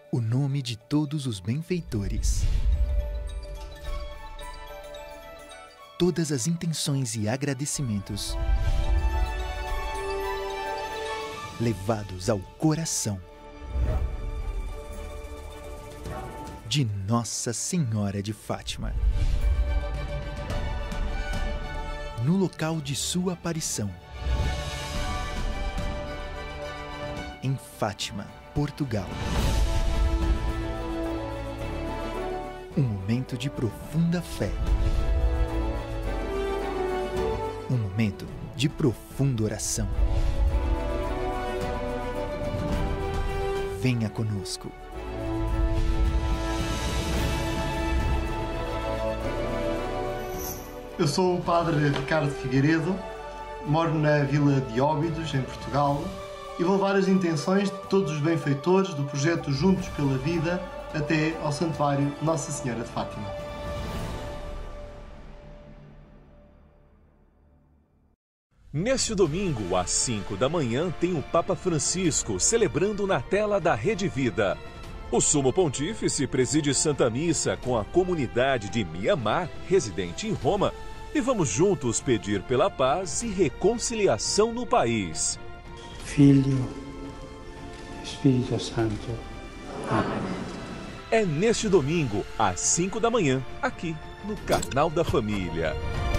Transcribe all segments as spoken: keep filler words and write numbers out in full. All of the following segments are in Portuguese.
o nome de todos os benfeitores. Todas as intenções e agradecimentos levados ao coração de Nossa Senhora de Fátima, no local de sua aparição, em Fátima, Portugal. Um momento de profunda fé. Um momento de profunda oração. Venha conosco. Eu sou o Padre Ricardo Figueiredo, moro na Vila de Óbidos, em Portugal, e vou levar as intenções de todos os benfeitores do projeto Juntos pela Vida até ao Santuário Nossa Senhora de Fátima. Neste domingo, às cinco da manhã, tem o Papa Francisco celebrando na tela da Rede Vida. O Sumo Pontífice preside Santa Missa com a comunidade de Mianmar, residente em Roma, e vamos juntos pedir pela paz e reconciliação no país. Filho, Espírito Santo. Amém. É neste domingo, às cinco da manhã, aqui no Canal da Família.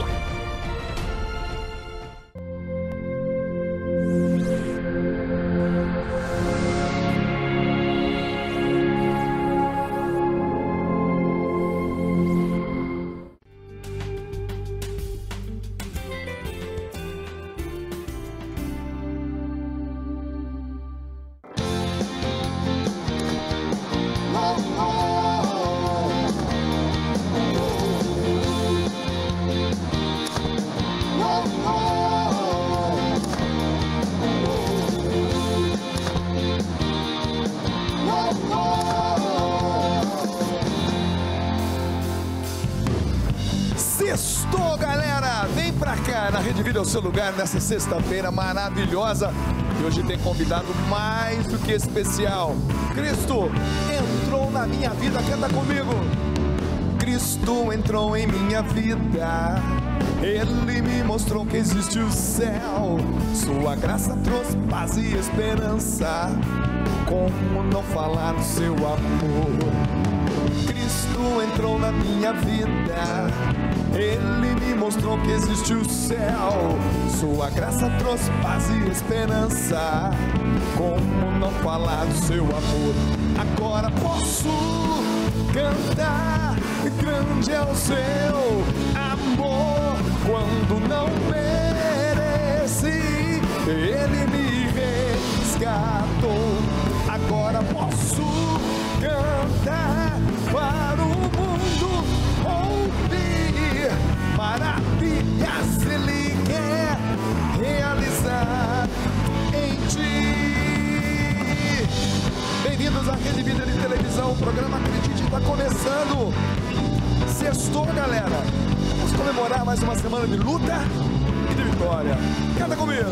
Sextou, galera! Vem pra cá, na Rede Vida é o seu lugar nessa sexta-feira maravilhosa. E hoje tem convidado mais do que especial. Cristo entrou na minha vida, canta comigo. Cristo entrou em minha vida, Ele me mostrou que existe o céu. Sua graça trouxe paz e esperança. Como não falar do seu amor? Cristo entrou na minha vida, Ele me mostrou que existe o céu. Sua graça trouxe paz e esperança. Como não falar do seu amor? Agora posso cantar, grande é o seu amor. Quando não mereci, Ele me resgatou. Agora posso cantar para o mundo ouvir maravilhas Ele quer realizar em ti. Bem-vindos à Rede Vida de Televisão, o programa Acredite está começando. Sextou, galera. Vamos comemorar mais uma semana de luta e de vitória. Canta comigo.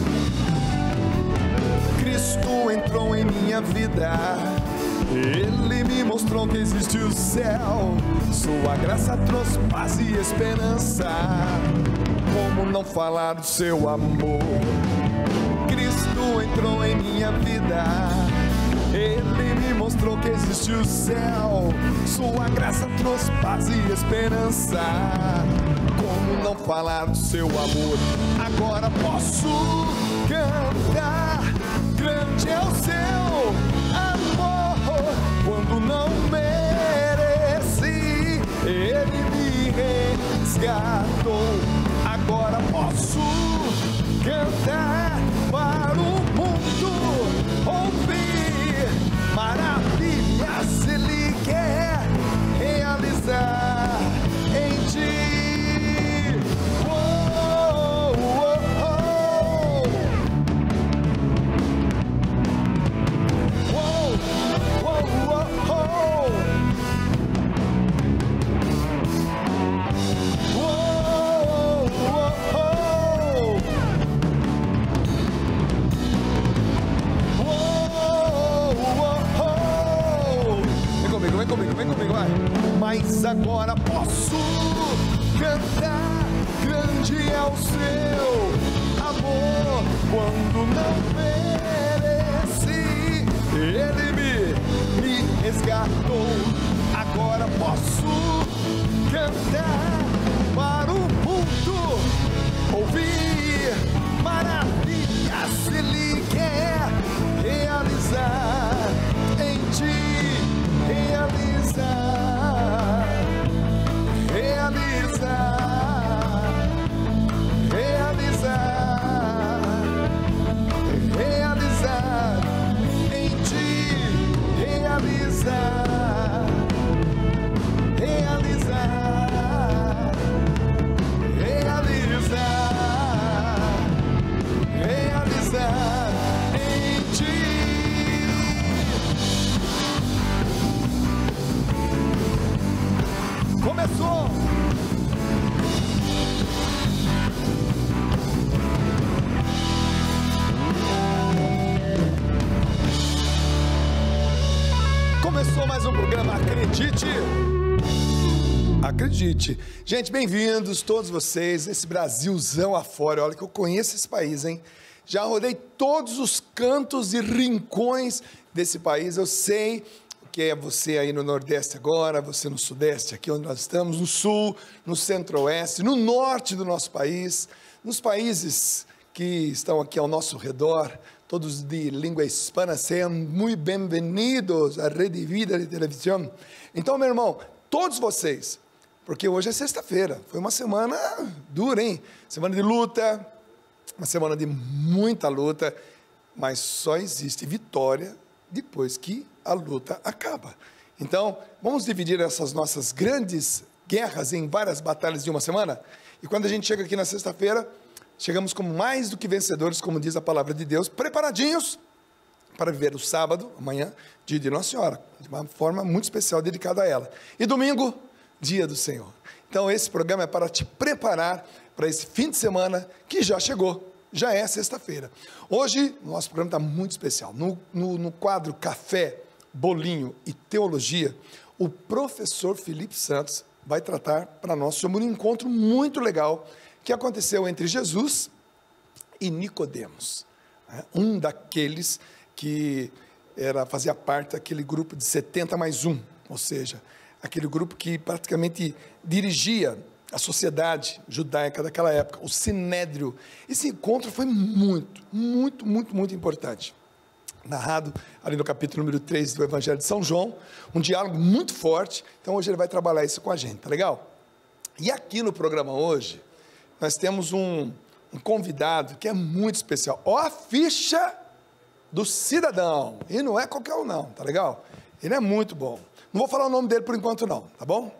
Cristo entrou em minha vida, Ele me mostrou que existe o céu. Sua graça trouxe paz e esperança. Como não falar do seu amor? Cristo entrou em minha vida, Ele me mostrou que existe o céu. Sua graça trouxe paz e esperança. Como não falar do seu amor? Agora posso cantar, grande é o seu amor. Quando não mereci, Ele me resgatou. Agora posso cantar para o mundo ouvir maravilhas Ele quer realizar em ti. Oh, oh, oh. mas agora posso cantar. Grande é o seu amor, quando não mereci, ele me, me resgatou. Agora posso cantar para o mundo ouvir maravilhas ele quer realizar em ti, realizar, realizar, realizar, realizar em ti, realizar, realizar, realizar, realizar em ti. Começou! Começou mais um programa, acredite! Acredite. Gente, bem-vindos todos vocês, esse Brasilzão afora. Olha que eu conheço esse país, hein? Já rodei todos os cantos e rincões desse país. Eu sei o que é você aí no Nordeste agora, você no Sudeste, aqui onde nós estamos, no Sul, no Centro-Oeste, no Norte do nosso país, nos países que estão aqui ao nosso redor, todos de língua hispana. Sejam muito bem-vindos à Rede Vida de Televisão. Então, meu irmão, todos vocês, porque hoje é sexta-feira, foi uma semana dura, hein? Semana de luta, uma semana de muita luta, mas só existe vitória depois que a luta acaba. Então, vamos dividir essas nossas grandes guerras em várias batalhas de uma semana, e quando a gente chega aqui na sexta-feira, chegamos como mais do que vencedores, como diz a palavra de Deus, preparadinhos para viver o sábado, amanhã, dia de Nossa Senhora, de uma forma muito especial dedicada a ela. E domingo, dia do Senhor. Então esse programa é para te preparar para esse fim de semana que já chegou, já é sexta-feira. Hoje, o nosso programa está muito especial. No, no, no quadro Café, Bolinho e Teologia, o professor Felipe Santos vai tratar para nós sobre um encontro muito legal que aconteceu entre Jesus e Nicodemos, né? Um daqueles que era, fazia parte daquele grupo de setenta mais um, ou seja, aquele grupo que praticamente dirigia a sociedade judaica daquela época, o Sinédrio. Esse encontro foi muito, muito, muito, muito importante. Narrado ali no capítulo número três do Evangelho de São João, um diálogo muito forte. Então hoje ele vai trabalhar isso com a gente, tá legal? E aqui no programa hoje, nós temos um, um convidado que é muito especial. Ó, a ficha do cidadão. E não é qualquer um não, tá legal? Ele é muito bom. Não vou falar o nome dele por enquanto não, tá bom?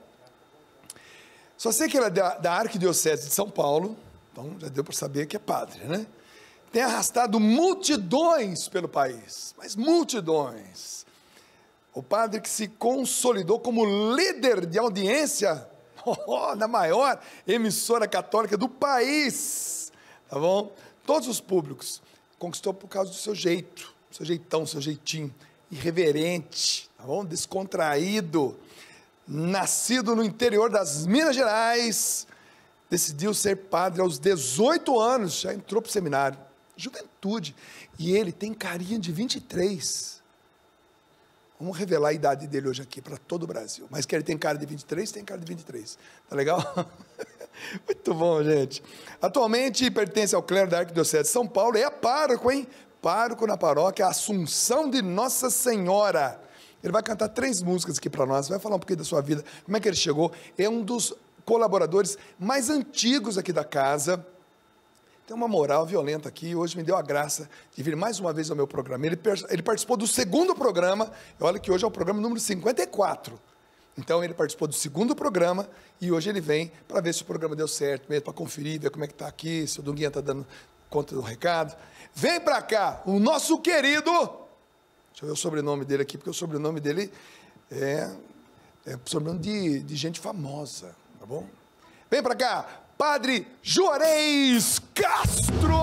Só sei que ele é da, da Arquidiocese de São Paulo, então já deu para saber que é padre, né? Tem arrastado multidões pelo país, mas multidões. O padre que se consolidou como líder de audiência Oh, na maior emissora católica do país, tá bom? Todos os públicos, conquistou por causa do seu jeito, seu jeitão, seu jeitinho, irreverente, tá bom? Descontraído, nascido no interior das Minas Gerais, decidiu ser padre aos dezoito anos, já entrou para o seminário, juventude, e ele tem carinha de vinte e três. Vamos revelar a idade dele hoje aqui para todo o Brasil. Mas que ele tem cara de vinte e três, tem cara de vinte e três. Tá legal? Muito bom, gente. Atualmente pertence ao clero da Arquidiocese de São Paulo e é pároco, hein? Pároco na paróquia Assunção de Nossa Senhora. Ele vai cantar três músicas aqui para nós, vai falar um pouquinho da sua vida, como é que ele chegou. É um dos colaboradores mais antigos aqui da casa. Tem uma moral violenta aqui, hoje me deu a graça de vir mais uma vez ao meu programa. Ele, ele participou do segundo programa, olha que hoje é o programa número cinquenta e quatro. Então ele participou do segundo programa e hoje ele vem para ver se o programa deu certo, mesmo para conferir, ver como é que está aqui, se o Dunguinha está dando conta do recado. Vem para cá, o nosso querido, deixa eu ver o sobrenome dele aqui, porque o sobrenome dele é, é sobrenome de, de gente famosa, tá bom? Vem para cá, Padre Juarez Castro!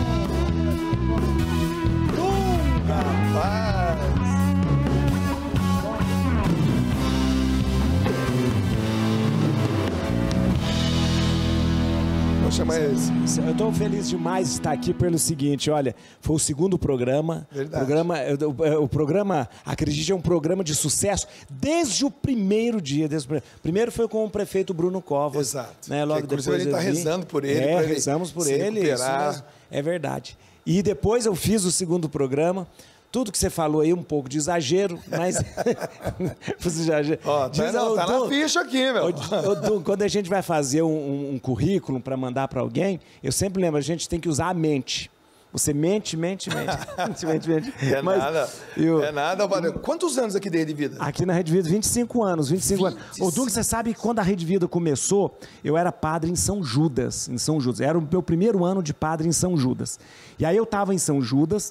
Um rapaz! mas... Eu estou feliz demais de estar aqui pelo seguinte, olha, foi o segundo programa. Verdade. Programa, o, o programa, acredite, é um programa de sucesso desde o primeiro dia. Desde o primeiro foi com o prefeito Bruno Covas. Exato. Né, logo que, depois a gente está eu vi. rezando por ele. É, ele rezamos por se ele. Isso recuperar. mesmo, é verdade. E depois eu fiz o segundo programa. Tudo que você falou aí, um pouco de exagero, mas... Ó, tá, não, tá na ficha aqui, meu. Eu, quando a gente vai fazer um, um, um currículo para mandar para alguém, eu sempre lembro, a gente tem que usar a mente. Você mente, mente, mente. mente, mente. É mas nada, eu, é nada. Valeu. Quantos anos aqui da Rede Vida? Aqui na Rede Vida, vinte e cinco anos. vinte e cinco anos. Ô, Douglas, você sabe que quando a Rede Vida começou, eu era padre em São Judas. Em São Judas. Era o meu primeiro ano de padre em São Judas. E aí eu estava em São Judas.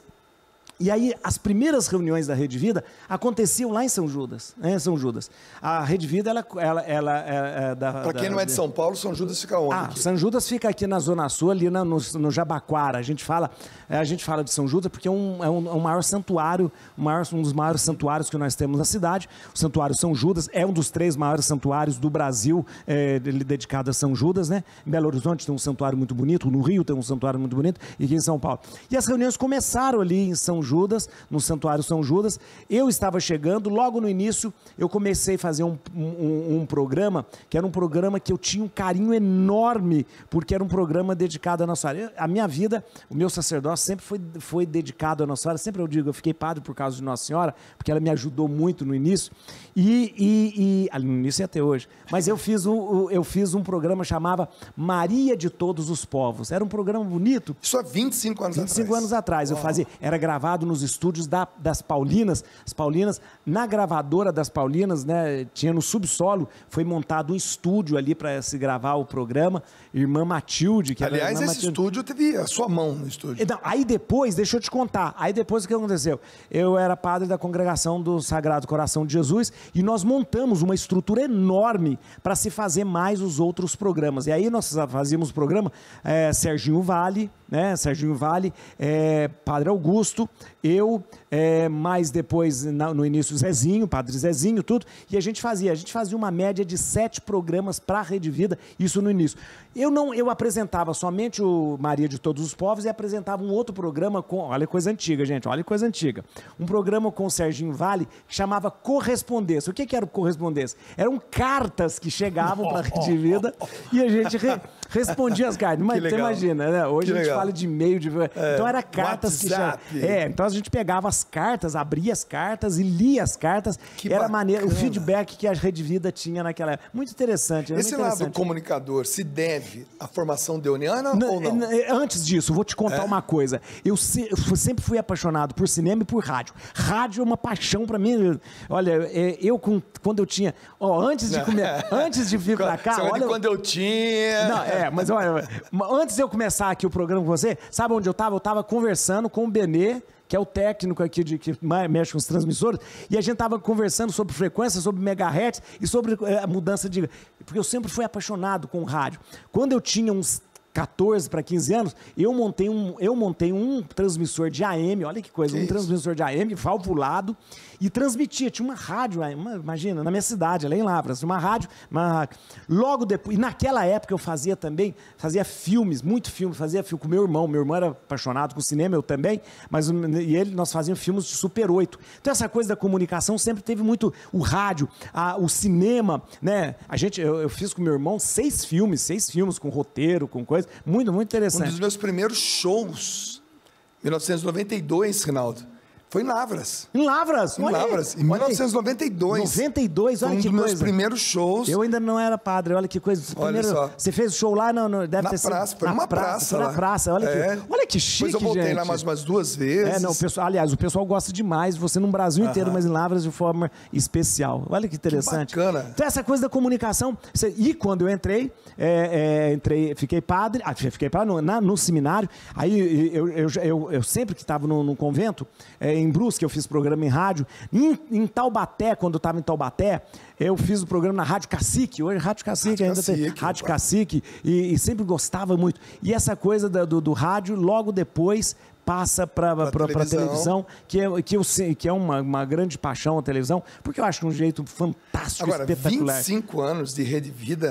E aí, as primeiras reuniões da Rede Vida aconteciam lá em São Judas, né, em São Judas. A Rede Vida, ela... ela, ela é, é da, Para quem da, não é de São Paulo, São Judas fica onde? Ah, aqui? São Judas fica aqui na Zona Sul, ali na, no, no Jabaquara. A gente fala, a gente fala de São Judas porque é um, é um, é um maior santuário, um, maior, um dos maiores santuários que nós temos na cidade. O Santuário São Judas é um dos três maiores santuários do Brasil, é, dedicado a São Judas, né? Em Belo Horizonte tem um santuário muito bonito, no Rio tem um santuário muito bonito, e aqui em São Paulo. E as reuniões começaram ali em São Judas, no Santuário São Judas. Eu estava chegando, logo no início eu comecei a fazer um, um, um programa, que era um programa que eu tinha um carinho enorme, porque era um programa dedicado à Nossa Senhora. A minha vida, o meu sacerdócio sempre foi, foi dedicado à Nossa Senhora, sempre eu digo, eu fiquei padre por causa de Nossa Senhora, porque ela me ajudou muito no início, e, e, e no início e até hoje, mas eu fiz, um, eu fiz um programa chamava Maria de Todos os Povos, era um programa bonito. Isso há vinte e cinco anos vinte e cinco atrás. anos atrás, eu fazia, era gravado nos estúdios da, das Paulinas, as Paulinas, na gravadora das Paulinas, né, tinha no subsolo, foi montado um estúdio ali para se gravar o programa, Irmã Matilde, que aliás, era esse Matilde. estúdio teve a sua mão no estúdio. Então, aí depois, deixa eu te contar, aí depois o que aconteceu? Eu era padre da congregação do Sagrado Coração de Jesus e nós montamos uma estrutura enorme para se fazer mais os outros programas. E aí nós fazíamos o programa é, Serginho Vale, né, Serginho Vale, é, Padre Augusto, eu, é, mais depois, na, no início, Zezinho, Padre Zezinho, tudo, e a gente fazia, a gente fazia uma média de sete programas para a Rede Vida, isso no início. Eu não, eu apresentava somente o Maria de Todos os Povos e apresentava um outro programa com, olha coisa antiga, gente, olha coisa antiga, um programa com o Serginho Vale que chamava Correspondência. O que que era o Correspondência? Eram cartas que chegavam para a Rede Vida e a gente re, respondia as cartas. Mas você imagina, né? Hoje a gente fala de e-mail, de... É, então era cartas WhatsApp. que chegavam. É, então a gente pegava as cartas, abria as cartas e lia as cartas. Que era maneiro, o feedback que a Rede Vida tinha naquela época. Muito interessante. Esse muito interessante. lado comunicador se deve à formação deoniana não, ou não? Antes disso, vou te contar é? uma coisa. Eu, se, eu sempre fui apaixonado por cinema e por rádio. Rádio é uma paixão para mim. Olha, eu quando eu tinha... Ó, antes de comer, antes de vir para cá... Olha, quando eu tinha... Não, é, mas olha, antes de eu começar aqui o programa com você, sabe onde eu estava? Eu estava conversando com o Benê, que é o técnico aqui de, que mexe com os transmissores, e a gente estava conversando sobre frequência, sobre megahertz e sobre a é, mudança de... Porque eu sempre fui apaixonado com rádio. Quando eu tinha uns quatorze para quinze anos, eu montei, um, eu montei um transmissor de A M, olha que coisa, que um isso? transmissor de A M, valvulado, e transmitia, tinha uma rádio, uma, imagina, na minha cidade, lá em Lavras, uma rádio, uma, logo depois, e naquela época eu fazia também, fazia filmes, muito filme, fazia filme com meu irmão, meu irmão era apaixonado com cinema, eu também, mas e ele, nós fazíamos filmes de Super oito, então essa coisa da comunicação sempre teve muito, o rádio, a, o cinema, né, a gente, eu, eu fiz com meu irmão seis filmes, seis filmes com roteiro, com coisa, muito, muito interessante. Um dos meus primeiros shows, mil novecentos e noventa e dois, Rinaldo, foi em Lavras. Em Lavras? Em olha Lavras, aí, em mil novecentos e noventa e dois. noventa e dois, olha foi um que dos coisa. meus primeiros shows. Eu ainda não era padre, olha que coisa. Olha Primeiro, só. Você fez o show lá, não, não deve na ter sido... praça, foi numa praça, praça Foi na lá. praça, olha, é. que, olha que chique, Depois eu voltei gente. lá mais umas duas vezes. É, não, o pessoal, aliás, o pessoal gosta demais de você no Brasil inteiro, mas em Lavras de forma especial. Olha que interessante. Que bacana. Então essa coisa da comunicação, e quando eu entrei, é, é, entrei fiquei padre, ah, fiquei padre no, na, no seminário, aí eu, eu, eu, eu sempre que estava no, no convento, é, em Brusque, eu fiz programa em rádio. Em, em Taubaté, quando eu estava em Taubaté, eu fiz o programa na Rádio Cacique, hoje Rádio Cacique Rádio ainda Cacique, tem Rádio Cacique, e, e sempre gostava muito. E essa coisa da, do, do rádio, logo depois passa para a televisão, televisão, que é, que eu, que é uma, uma grande paixão a televisão, porque eu acho um jeito fantástico, agora, espetacular. vinte e cinco anos de Rede Vida,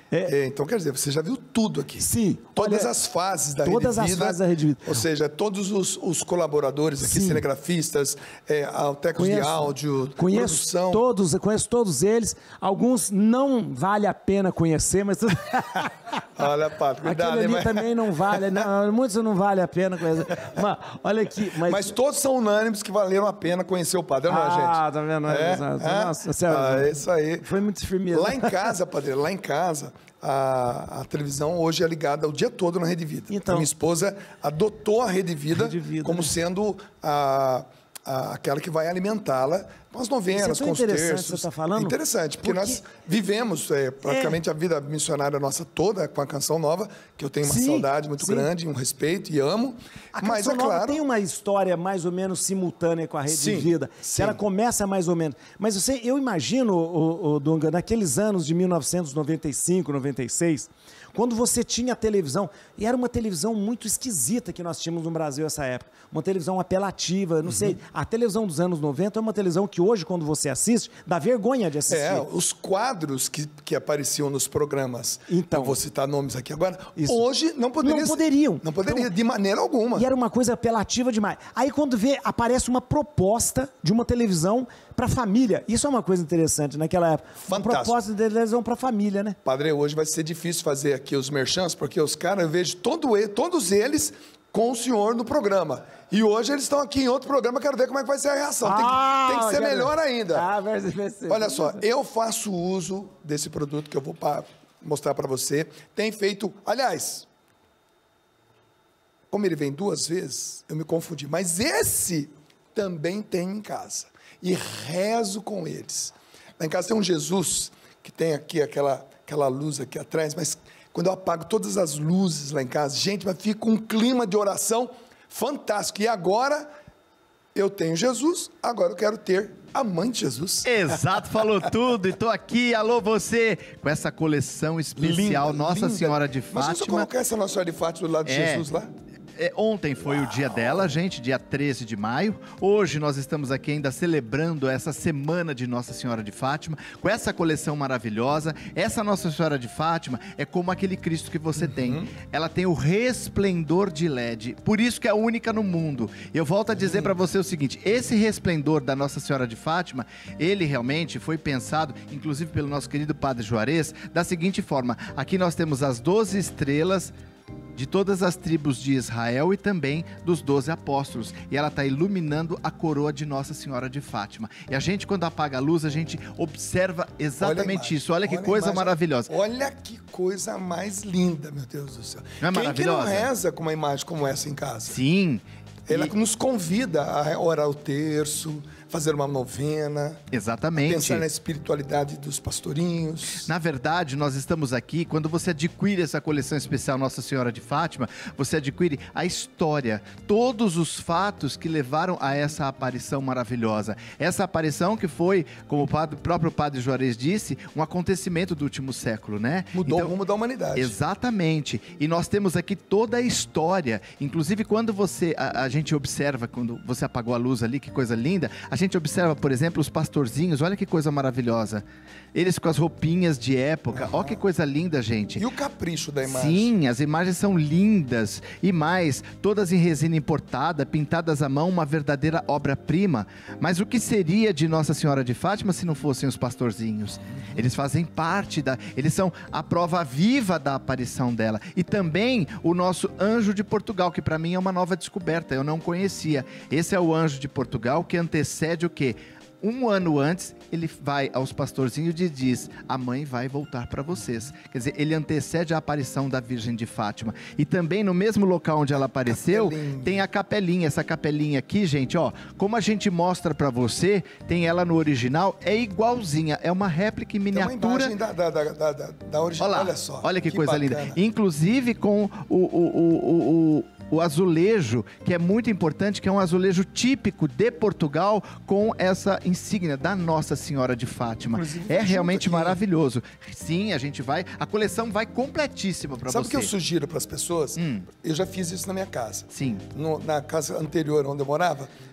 É, então, quer dizer, você já viu tudo aqui. Sim. Todas olha, as fases da todas Rede Vida. as fases da Rede Vida. Ou seja, todos os, os colaboradores aqui, Sim. cinegrafistas, é, técnicos de áudio, conheço produção. Todos, conheço todos eles. Alguns não vale a pena conhecer, mas... Olha, Padre, cuidado. Aquele ali mas... também não vale, não, muitos não vale a pena conhecer. Mas, olha aqui... Mas... mas todos são unânimes que valeram a pena conhecer o Padre, não é, gente? Ah, tá vendo? É? É? Nossa, sério. Ah, é isso aí. Foi muito firmeza. Lá em casa, Padre, lá em casa, a, a televisão hoje é ligada o dia todo na Rede Vida. Então, a minha esposa adotou a Rede Vida, Rede Vida como né? sendo a, a, aquela que vai alimentá-la com as novenas, Isso é com os interessante terços. que você tá falando, Interessante, porque, porque... nós vivemos é, praticamente é. a vida missionária nossa toda com a Canção Nova, que eu tenho uma sim, saudade muito sim. grande, um respeito e amo. A mas Canção é Nova claro, tem uma história mais ou menos simultânea com a Rede Sim, de Vida. sim. Ela começa mais ou menos. Mas você, eu imagino, o, o Dunga, naqueles anos de mil novecentos e noventa e cinco, noventa e seis, quando você tinha a televisão, e era uma televisão muito esquisita que nós tínhamos no Brasil nessa época. Uma televisão apelativa, não uhum. sei. A televisão dos anos noventa é uma televisão que hoje, quando você assiste, dá vergonha de assistir. É, os quadros que, que apareciam nos programas, então, eu vou citar nomes aqui agora, isso. hoje não poderiam. Não poderiam. Não poderiam, então, de maneira alguma. E era uma coisa apelativa demais. Aí quando vê, aparece uma proposta de uma televisão para a família. Isso é uma coisa interessante naquela época. Fantástico. Uma proposta de televisão para a família, né? Padre, hoje vai ser difícil fazer aqui os merchants, porque os caras, eu vejo todo, todos eles com o senhor no programa. E hoje eles estão aqui em outro programa, quero ver como é que vai ser a reação. Tem que, Ah, tem que ser quero... melhor ainda. Ah, vai ser, vai ser. Olha só, eu faço uso desse produto que eu vou pa- mostrar para você. Tem feito, aliás, como ele vem duas vezes, eu me confundi. Mas esse também tem em casa. E rezo com eles. Lá em casa tem um Jesus, que tem aqui aquela, aquela luz aqui atrás, mas quando eu apago todas as luzes lá em casa, gente, mas fica um clima de oração fantástico. E agora eu tenho Jesus, agora eu quero ter a mãe de Jesus. Exato, falou tudo. E tô aqui, alô você, com essa coleção especial Linda, Nossa linda. Senhora de Fátima. Mas deixa eu colocar essa Nossa Senhora de Fátima do lado de É. Jesus lá. É, ontem foi Uau. o dia dela, gente, dia treze de maio. Hoje nós estamos aqui ainda celebrando essa semana de Nossa Senhora de Fátima, com essa coleção maravilhosa. Essa Nossa Senhora de Fátima é como aquele Cristo que você uhum. tem. Ela tem o resplendor de L E D, por isso que é a única no mundo. Eu volto a dizer para você o seguinte, esse resplendor da Nossa Senhora de Fátima, ele realmente foi pensado, inclusive pelo nosso querido Padre Juarez, da seguinte forma. Aqui nós temos as doze estrelas de todas as tribos de Israel e também dos doze apóstolos. E ela está iluminando a coroa de Nossa Senhora de Fátima. E a gente, quando apaga a luz, a gente observa exatamente Olha isso. Olha que Olha coisa maravilhosa. Olha que coisa mais linda, meu Deus do céu. Não é Quem maravilhosa? que não reza com uma imagem como essa em casa? Sim. Ela e... nos convida a orar o terço, fazer uma novena. Exatamente. Pensar na espiritualidade dos pastorinhos. Na verdade, nós estamos aqui, quando você adquire essa coleção especial Nossa Senhora de Fátima, você adquire a história, todos os fatos que levaram a essa aparição maravilhosa. Essa aparição que foi, como o padre, próprio Padre Juarez disse, um acontecimento do último século, né? Mudou então, o rumo da humanidade. Exatamente. E nós temos aqui toda a história. Inclusive, quando você, a, a gente observa, quando você apagou a luz ali, que coisa linda, a gente observa, por exemplo, os pastorzinhos, olha que coisa maravilhosa. Eles com as roupinhas de época, olha que coisa linda, gente. E o capricho da imagem. Sim, as imagens são lindas. E mais, todas em resina importada, pintadas à mão, uma verdadeira obra-prima. Mas o que seria de Nossa Senhora de Fátima se não fossem os pastorzinhos? Eles fazem parte da... Eles são a prova viva da aparição dela. E também o nosso anjo de Portugal, que para mim é uma nova descoberta, eu não conhecia. Esse é o anjo de Portugal que antecede o quê? Um ano antes, ele vai aos pastorzinhos e diz, a mãe vai voltar para vocês. Quer dizer, ele antecede a aparição da Virgem de Fátima. E também no mesmo local onde ela apareceu, capelinha. Tem a capelinha. Essa capelinha aqui, gente, ó, como a gente mostra para você, tem ela no original, é igualzinha, é uma réplica em miniatura. Tem uma imagem da, da, da, da, da original, olha, olha só. Olha que, que coisa bacana. linda. Inclusive com o... o, o, o, o o azulejo, que é muito importante, que é um azulejo típico de Portugal, com essa insígnia da Nossa Senhora de Fátima. Inclusive, é realmente maravilhoso. Sim, a gente vai, a coleção vai completíssima para você. Sabe o que eu sugiro para as pessoas? Hum. Eu já fiz isso na minha casa. Sim. No, na casa anterior onde eu morava,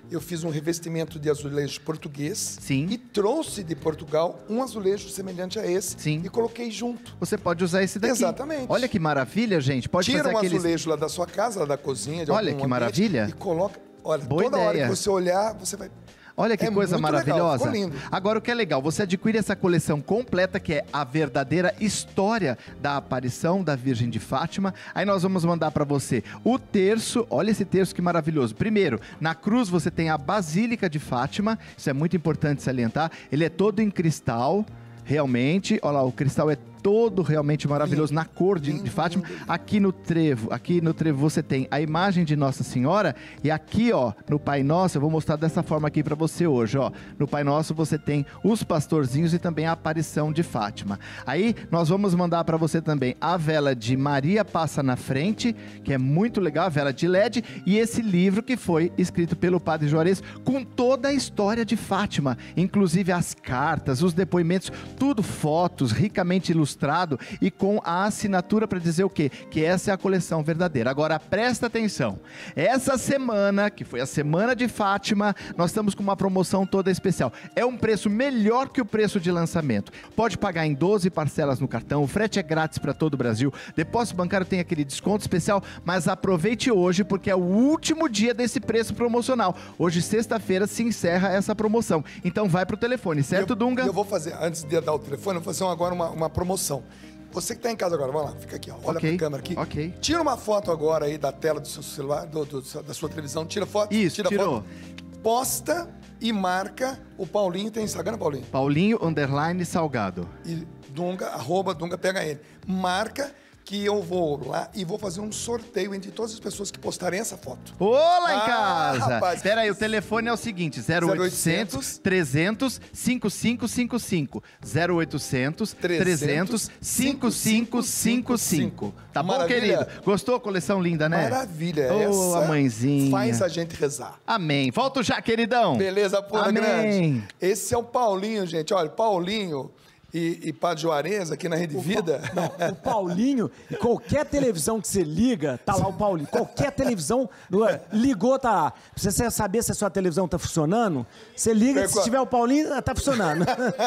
eu fiz um revestimento de azulejo português. Sim. E trouxe de Portugal um azulejo semelhante a esse. Sim. E coloquei junto. Você pode usar esse daqui. Exatamente. Olha que maravilha, gente. Pode Tira fazer um aqueles... azulejo lá da sua casa, lá da cozinha, de Olha algum que ambiente, maravilha. E coloca... Olha, Boa toda ideia. hora que você olhar, você vai... Olha que É coisa muito legal, maravilhosa. ficou lindo. Agora, o que é legal, você adquire essa coleção completa, que é a verdadeira história da aparição da Virgem de Fátima. Aí nós vamos mandar para você o terço. Olha esse terço que maravilhoso. Primeiro, na cruz você tem a Basílica de Fátima. Isso é muito importante salientar. Ele é todo em cristal, realmente. Olha lá, o cristal é todo realmente maravilhoso, na cor de, de Fátima. Aqui no trevo, aqui no trevo você tem a imagem de Nossa Senhora, e aqui, ó, no Pai Nosso, eu vou mostrar dessa forma aqui para você hoje, ó. No Pai Nosso você tem os pastorzinhos e também a aparição de Fátima. Aí nós vamos mandar para você também a vela de Maria Passa na Frente, que é muito legal, a vela de L E D, e esse livro que foi escrito pelo Padre Juarez com toda a história de Fátima, inclusive as cartas, os depoimentos, tudo fotos ricamente ilustradas e com a assinatura para dizer o quê? Que essa é a coleção verdadeira. Agora, presta atenção. Essa semana, que foi a Semana de Fátima, nós estamos com uma promoção toda especial. É um preço melhor que o preço de lançamento. Pode pagar em doze parcelas no cartão, o frete é grátis para todo o Brasil, depósito bancário tem aquele desconto especial, mas aproveite hoje porque é o último dia desse preço promocional. Hoje, sexta-feira, se encerra essa promoção. Então vai pro telefone, certo, eu, Dunga? Eu vou fazer, antes de dar o telefone, eu vou fazer agora uma, uma promoção. Você que está em casa agora, vamos lá, fica aqui, ó. Olha okay, para a câmera aqui. Ok. Tira uma foto agora aí da tela do seu celular, do, do, da sua televisão, tira foto. Isso, tira tirou. Foto, posta e marca o Paulinho, tem Instagram, Paulinho? Paulinho, underline, Salgado. E Dunga, arroba Dunga P H N. Marca que eu vou lá e vou fazer um sorteio entre todas as pessoas que postarem essa foto. Olá em Ah, casa! rapaz. Espera aí, o telefone é o seguinte, zero oitocentos, trezentos, cinquenta e cinco cinquenta e cinco. zero oitocentos, trezentos, cinquenta e cinco cinquenta e cinco. Tá bom, Maravilha. querido? Gostou? Coleção linda, né? Maravilha, Ô, essa a mãezinha. faz a gente rezar. Amém. Volto já, queridão. Beleza, pura Amém. grande. Esse é o Paulinho, gente. Olha, Paulinho e, e Padre Juarez aqui na Rede O Vida. Pa- não, o Paulinho, e qualquer televisão que você liga, tá lá o Paulinho. Qualquer televisão, ligou, tá lá. Pra você saber se a sua televisão tá funcionando, você liga, Perco- se tiver o Paulinho, tá funcionando.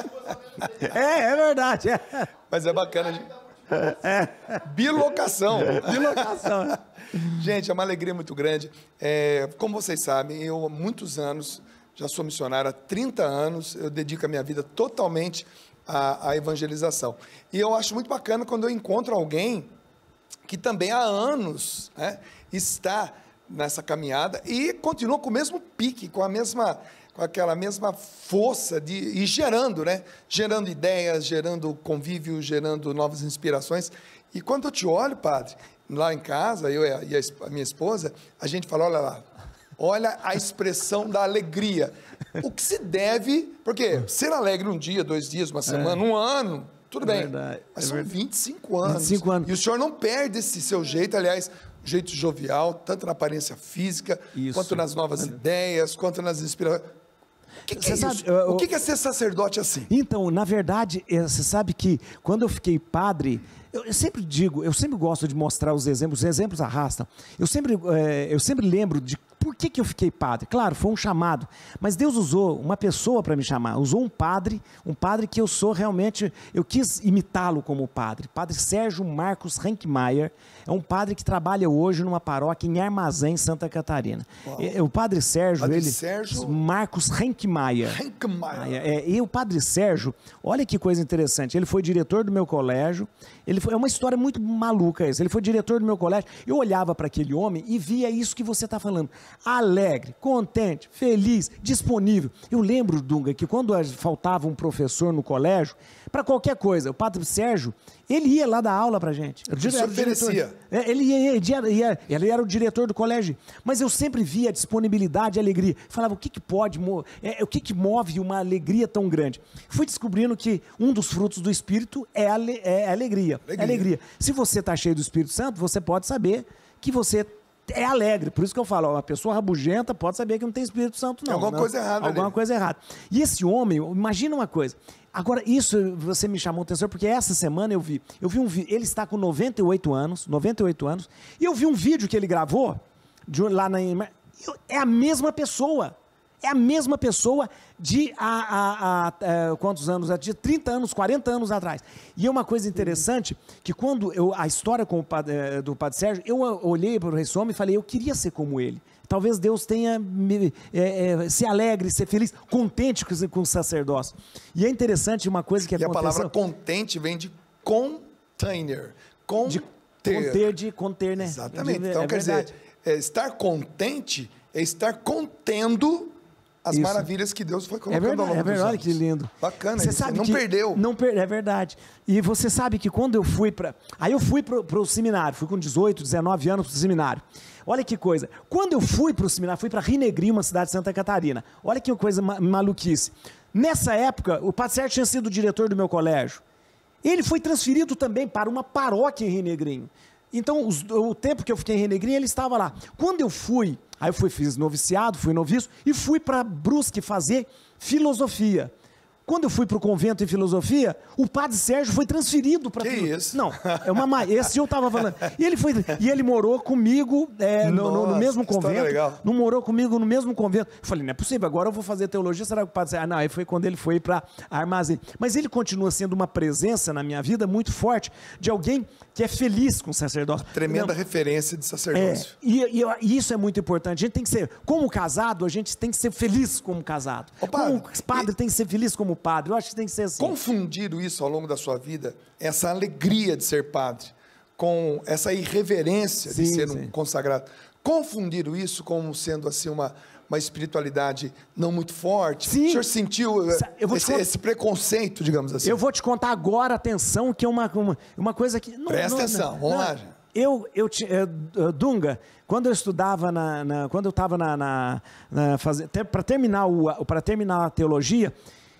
É, é verdade. É. Mas é bacana, gente. Bilocação. Bilocação. Gente, é uma alegria muito grande. É, como vocês sabem, eu há muitos anos, já sou missionário há trinta anos, eu dedico a minha vida totalmente à, à evangelização. E eu acho muito bacana quando eu encontro alguém que também há anos, né, está nessa caminhada e continua com o mesmo pique, com a mesma, com aquela mesma força de e gerando, né, gerando ideias, gerando convívio, gerando novas inspirações. E quando eu te olho, padre, lá em casa, eu e a, e a minha esposa, a gente fala, olha lá, olha a expressão da alegria. O que se deve, porque ser alegre um dia, dois dias, uma semana, é. um ano, tudo É bem. verdade, Mas é são verdade. vinte e cinco anos. vinte e cinco anos. E o senhor não perde esse seu jeito, aliás, jeito jovial, tanto na aparência física, Isso. quanto nas novas ideias, quanto nas inspirações. O que, que Você é sabe, isso? eu- eu- O que, que é ser sacerdote assim? Então, na verdade, eh, você sabe que quando eu fiquei padre, eu, eu sempre digo, eu sempre gosto de mostrar os exemplos, os exemplos arrastam. Eu sempre, eh, eu sempre lembro de por que, que eu fiquei padre. Claro, foi um chamado, mas Deus usou uma pessoa para me chamar, usou um padre, um padre que eu sou realmente, eu quis imitá-lo como padre. Padre Sérgio Marcos Renkmaier, é um padre que trabalha hoje numa paróquia em Armazém, Santa Catarina. E- o padre Sérgio, Padre ele... Sérgio- Marcos Renkmaier. Renkmaier. É, e o padre Sérgio, olha que coisa interessante, ele foi diretor do meu colégio, ele foi, é uma história muito maluca essa, ele foi diretor do meu colégio, eu olhava para aquele homem e via isso que você está falando, alegre, contente, feliz, disponível. Eu lembro, Dunga, que quando faltava um professor no colégio, para qualquer coisa, o padre Sérgio, ele ia lá dar aula para gente. Ele se era o diretor. oferecia. É, Ele, ia, ele, ia, ia- ele era o diretor do colégio, mas eu sempre via a disponibilidade e alegria. Falava, o que, que pode, mo- é, o que, que move uma alegria tão grande? Fui descobrindo que um dos frutos do Espírito é a ale- é a alegria. É Alegria. alegria. Se você está cheio do Espírito Santo, você pode saber que você é alegre. Por isso que eu falo, ó, uma pessoa rabugenta pode saber que não tem Espírito Santo, não. Alguma né? coisa errada Alguma ali. coisa errada. E esse homem, imagina uma coisa. Agora, isso você me chamou a atenção, porque essa semana eu vi. Eu vi um vídeo. Ele está com noventa e oito anos, noventa e oito anos, e eu vi um vídeo que ele gravou de, um- lá na. eu- É a mesma pessoa. É a mesma pessoa de há, há, há, há quantos anos? De trinta anos, quarenta anos atrás. E é uma coisa interessante, que quando eu, a história com o padre, do Padre Sérgio, eu olhei para o Rei Sommer e falei, eu queria ser como ele. Talvez Deus tenha, me, é, é, se alegre, ser feliz, contente com, com o sacerdócio. E é interessante uma coisa que e aconteceu... E a palavra contente vem de container, conter. De conter, de conter, né? Exatamente. De, então, é quer verdade. dizer, é, estar contente é estar contendo as Isso. maravilhas que Deus foi colocando é verdade, ao longo é verdade, dos anos. Que lindo. Bacana você isso, sabe não que perdeu. Não per... É verdade. E você sabe que quando eu fui para... Aí eu fui para o seminário, fui com dezoito, dezenove anos para o seminário. Olha que coisa. Quando eu fui para o seminário, fui para Rinegrim, uma cidade de Santa Catarina. Olha que coisa ma maluquice. Nessa época, o Padre Sérgio tinha sido o diretor do meu colégio. Ele foi transferido também para uma paróquia em Rinegrim. Então, os, o tempo que eu fiquei em Rinegrim, ele estava lá. Quando eu fui, aí eu fui, fiz noviciado, fui noviço, e fui para Brusque fazer filosofia. Quando eu fui para o convento em filosofia, o Padre Sérgio foi transferido para... Que filo... isso? Não, é uma... esse eu estava falando. E ele, foi... e ele morou comigo é, no, no, no mesmo convento. Legal. Não morou comigo no mesmo convento. Eu falei, não é possível, agora eu vou fazer teologia, será que o Padre Sérgio... Ah, não, aí foi quando ele foi para Armazém. Mas ele continua sendo uma presença na minha vida muito forte, de alguém que é feliz com o sacerdócio. Uma tremenda não, referência de sacerdócio. É, e, e, e isso é muito importante. A gente tem que ser, como casado, a gente tem que ser feliz como casado. Ô, padre, como padre e... tem que ser feliz como padre. Eu acho que tem que ser assim. Confundir isso ao longo da sua vida, essa alegria de ser padre, com essa irreverência sim, de ser sim. um consagrado, confundir isso como sendo assim uma, uma espiritualidade não muito forte. Sim. O senhor sentiu esse, cont... esse preconceito, digamos assim? Eu vou te contar agora, atenção, que é uma, uma, uma coisa que... Não, Presta não, atenção, não, vamos não, lá. Eu, eu, eu, Dunga, quando eu estudava, na, na, quando eu estava na, na, na para terminar, o, para terminar a teologia,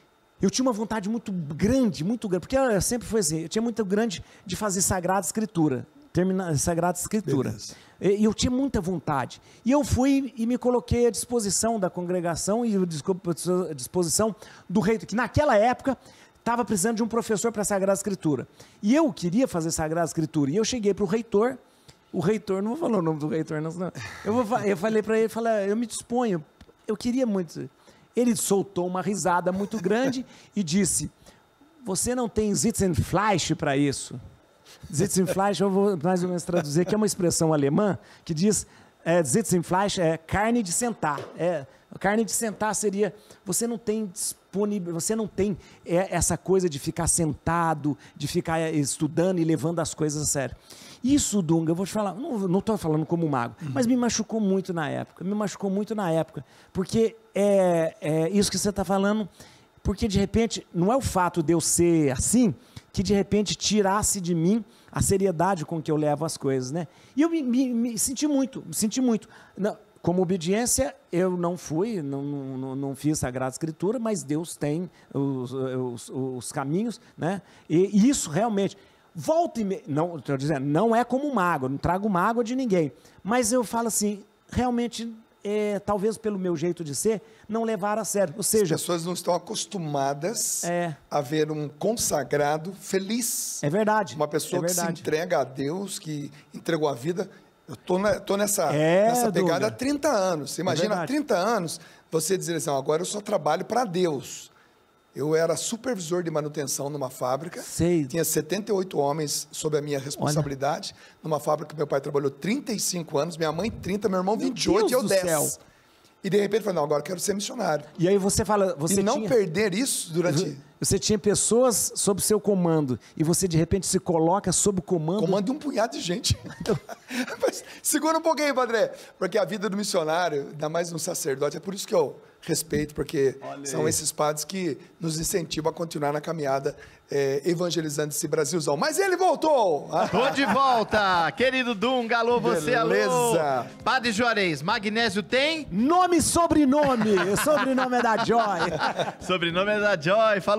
eu tinha uma vontade muito grande, muito grande, porque eu sempre foi assim, eu tinha muito grande de fazer Sagrada Escritura, terminar Sagrada Escritura. Beleza. E eu tinha muita vontade. E eu fui e me coloquei à disposição da congregação e à disposição do reitor, que naquela época estava precisando de um professor para a Sagrada Escritura. E eu queria fazer Sagrada Escritura. E eu cheguei para o reitor, o reitor, não vou falar o nome do reitor, não, não. Eu, vou, eu falei para ele, falei, eu me disponho, eu queria muito... Ele soltou uma risada muito grande e disse, você não tem Sitzenfleisch para isso. Sitzenfleisch, eu vou mais ou menos traduzir, que é uma expressão alemã que diz, é, Sitzenfleisch é carne de sentar. É, carne de sentar seria, você não tem disponível, você não tem é, essa coisa de ficar sentado, de ficar estudando e levando as coisas a sério. Isso, Dunga, eu vou te falar, não estou falando como mago, uhum. mas me machucou muito na época, me machucou muito na época, porque é, é isso que você está falando, porque de repente, não é o fato de eu ser assim, que de repente tirasse de mim a seriedade com que eu levo as coisas, né? E eu me, me, me senti muito, me senti muito. Não, como obediência, eu não fui, não, não, não fiz Sagrada Escritura, mas Deus tem os, os, os caminhos, né? E, e isso realmente... Volta e me... não, estou dizendo, não é como mágoa, não trago mágoa de ninguém, mas eu falo assim, realmente, é, talvez pelo meu jeito de ser, não levar a sério, ou seja... As pessoas não estão acostumadas é, a ver um consagrado feliz. É verdade. Uma pessoa é verdade. que se entrega a Deus, que entregou a vida. Eu estou na, tô nessa, é, nessa pegada Dunga. há trinta anos. Você imagina, é há trinta anos, você dizer assim, agora eu só trabalho para Deus. Eu era supervisor de manutenção numa fábrica, Sei. tinha setenta e oito homens sob a minha responsabilidade, Olha. numa fábrica que meu pai trabalhou trinta e cinco anos, minha mãe trinta, meu irmão vinte e oito e eu dez. Céu. E de repente, eu falei, não, agora eu quero ser missionário. E aí você fala... Você e não tinha... perder isso durante... Você tinha pessoas sob seu comando e você de repente se coloca sob o comando... Comando de um punhado de gente. Mas, segura um pouquinho, Padre, porque a vida do missionário, ainda mais no sacerdote, é por isso que eu respeito, porque são esses padres que nos incentivam a continuar na caminhada é, evangelizando esse Brasilzão. Mas ele voltou! Tô de volta! Querido Dunga, alô, você, Beleza. alô! Padre Juarez, magnésio tem? Nome e sobrenome! O sobrenome é da Joy. Sobrenome é da Joy. Falou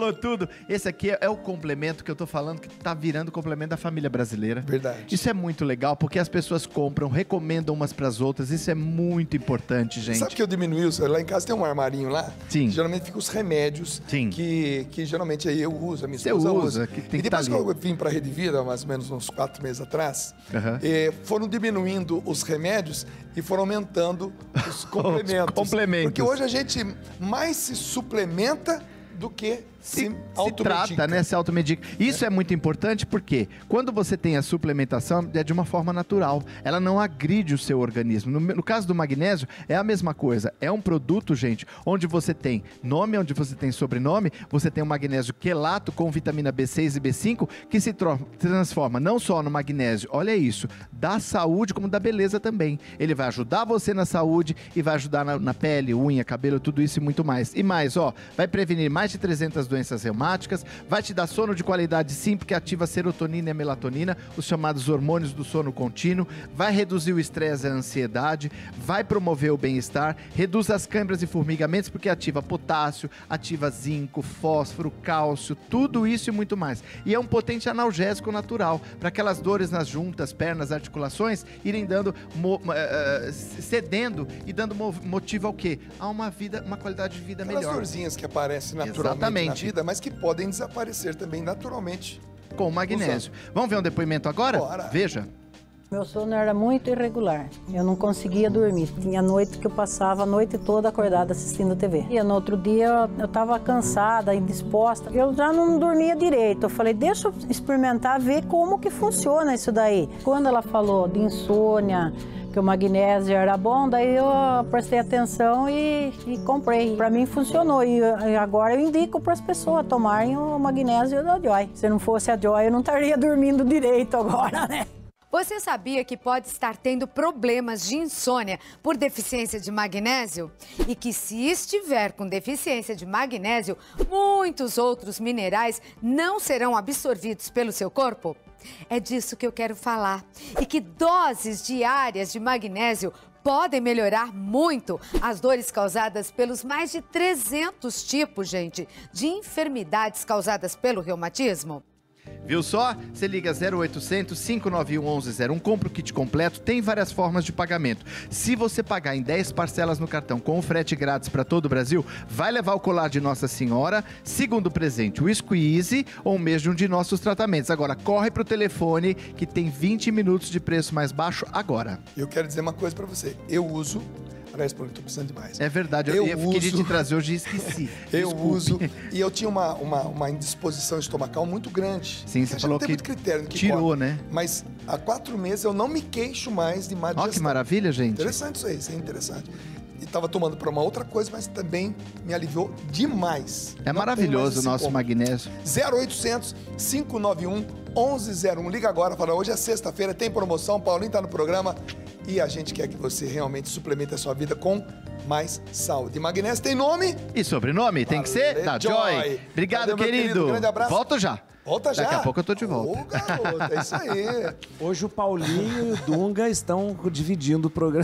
Falou tudo. Esse aqui é, é o complemento que eu tô falando, que tá virando o complemento da família brasileira. Verdade. Isso é muito legal, porque as pessoas compram, recomendam umas pras outras. Isso é muito importante, gente. Sabe que eu diminui? Lá em casa tem um armarinho lá. Sim. Que geralmente fica os remédios. Sim. Que, que geralmente aí eu uso, a minha Você esposa usa, usa. que tem e que depois tá que ali. eu vim pra Rede Vida, mais ou menos uns quatro meses atrás, Uhum. eh, foram diminuindo os remédios e foram aumentando os complementos. complementos. Porque hoje a gente mais se suplementa do que se, se, se automedica. trata, né? Se automedica. Isso é. é muito importante porque quando você tem a suplementação, é de uma forma natural. Ela não agride o seu organismo. No, no caso do magnésio, é a mesma coisa. É um produto, gente, onde você tem nome, onde você tem sobrenome, você tem o magnésio quelato com vitamina B seis e B cinco, que se tro- transforma não só no magnésio, olha isso, da saúde como da beleza também. Ele vai ajudar você na saúde e vai ajudar na, na pele, unha, cabelo, tudo isso e muito mais. E mais, ó, vai prevenir mais de trezentas doenças reumáticas, vai te dar sono de qualidade sim, porque ativa a serotonina e a melatonina, os chamados hormônios do sono contínuo, vai reduzir o estresse e a ansiedade, vai promover o bem-estar, reduz as câimbras e formigamentos, porque ativa potássio, ativa zinco, fósforo, cálcio, tudo isso e muito mais. E é um potente analgésico natural, para aquelas dores nas juntas, pernas, articulações, irem dando, mo, uh, cedendo e dando motivo ao quê? A uma vida, uma qualidade de vida Aquelas melhor. dorzinhas que aparecem naturalmente Exatamente. na vida, mas que podem desaparecer também naturalmente. Com o magnésio. Vamos ver um depoimento agora? Bora. Veja. Meu sono era muito irregular. Eu não conseguia dormir. Tinha noite que eu passava a noite toda acordada assistindo T V. E no outro dia eu estava cansada, indisposta. Eu já não dormia direito. Eu falei, deixa eu experimentar, ver como que funciona isso daí. Quando ela falou de insônia, que o magnésio era bom, daí eu prestei atenção e, e comprei. Para mim funcionou e, e agora eu indico para as pessoas tomarem o magnésio da Joy. Se não fosse a Joy, eu não estaria dormindo direito agora, né? Você sabia que pode estar tendo problemas de insônia por deficiência de magnésio? E que se estiver com deficiência de magnésio, muitos outros minerais não serão absorvidos pelo seu corpo? É disso que eu quero falar. E que doses diárias de magnésio podem melhorar muito as dores causadas pelos mais de trezentos tipos, gente, de enfermidades causadas pelo reumatismo. Viu só? Você liga zero oitocentos, cinco nove um, onze zero um, compra o kit completo, tem várias formas de pagamento. Se você pagar em dez parcelas no cartão com o frete grátis para todo o Brasil, vai levar o colar de Nossa Senhora, segundo presente o Squeeze ou mesmo um de nossos tratamentos. Agora, corre pro telefone que tem vinte minutos de preço mais baixo agora. Eu quero dizer uma coisa para você, eu uso... Aliás, eu tô precisando demais. É verdade, eu, eu, eu queria te trazer hoje e esqueci. Eu Desculpe. uso, e eu tinha uma, uma, uma indisposição estomacal muito grande. Sim, você falou não tem que muito critério do que tirou, come. né? Mas há quatro meses eu não me queixo mais de má digestão. Ó, que maravilha, gente. Interessante isso aí, isso é interessante. E tava tomando para uma outra coisa, mas também me aliviou demais. É não maravilhoso o nosso como. magnésio. zero oitocentos, cinco nove um, onze zero um. Liga agora, fala, hoje é sexta-feira, tem promoção, Paulinho tá no programa e a gente quer que você realmente suplemente a sua vida com mais saúde. Magnésio tem nome? E sobrenome? Tem que ser da Joy. Joy. Obrigado, Cadê, meu querido. querido? Grande abraço. Volto já. Volta já. Daqui a pouco eu tô de volta. Ô, garoto, é isso aí. Hoje o Paulinho e o Dunga estão dividindo o programa.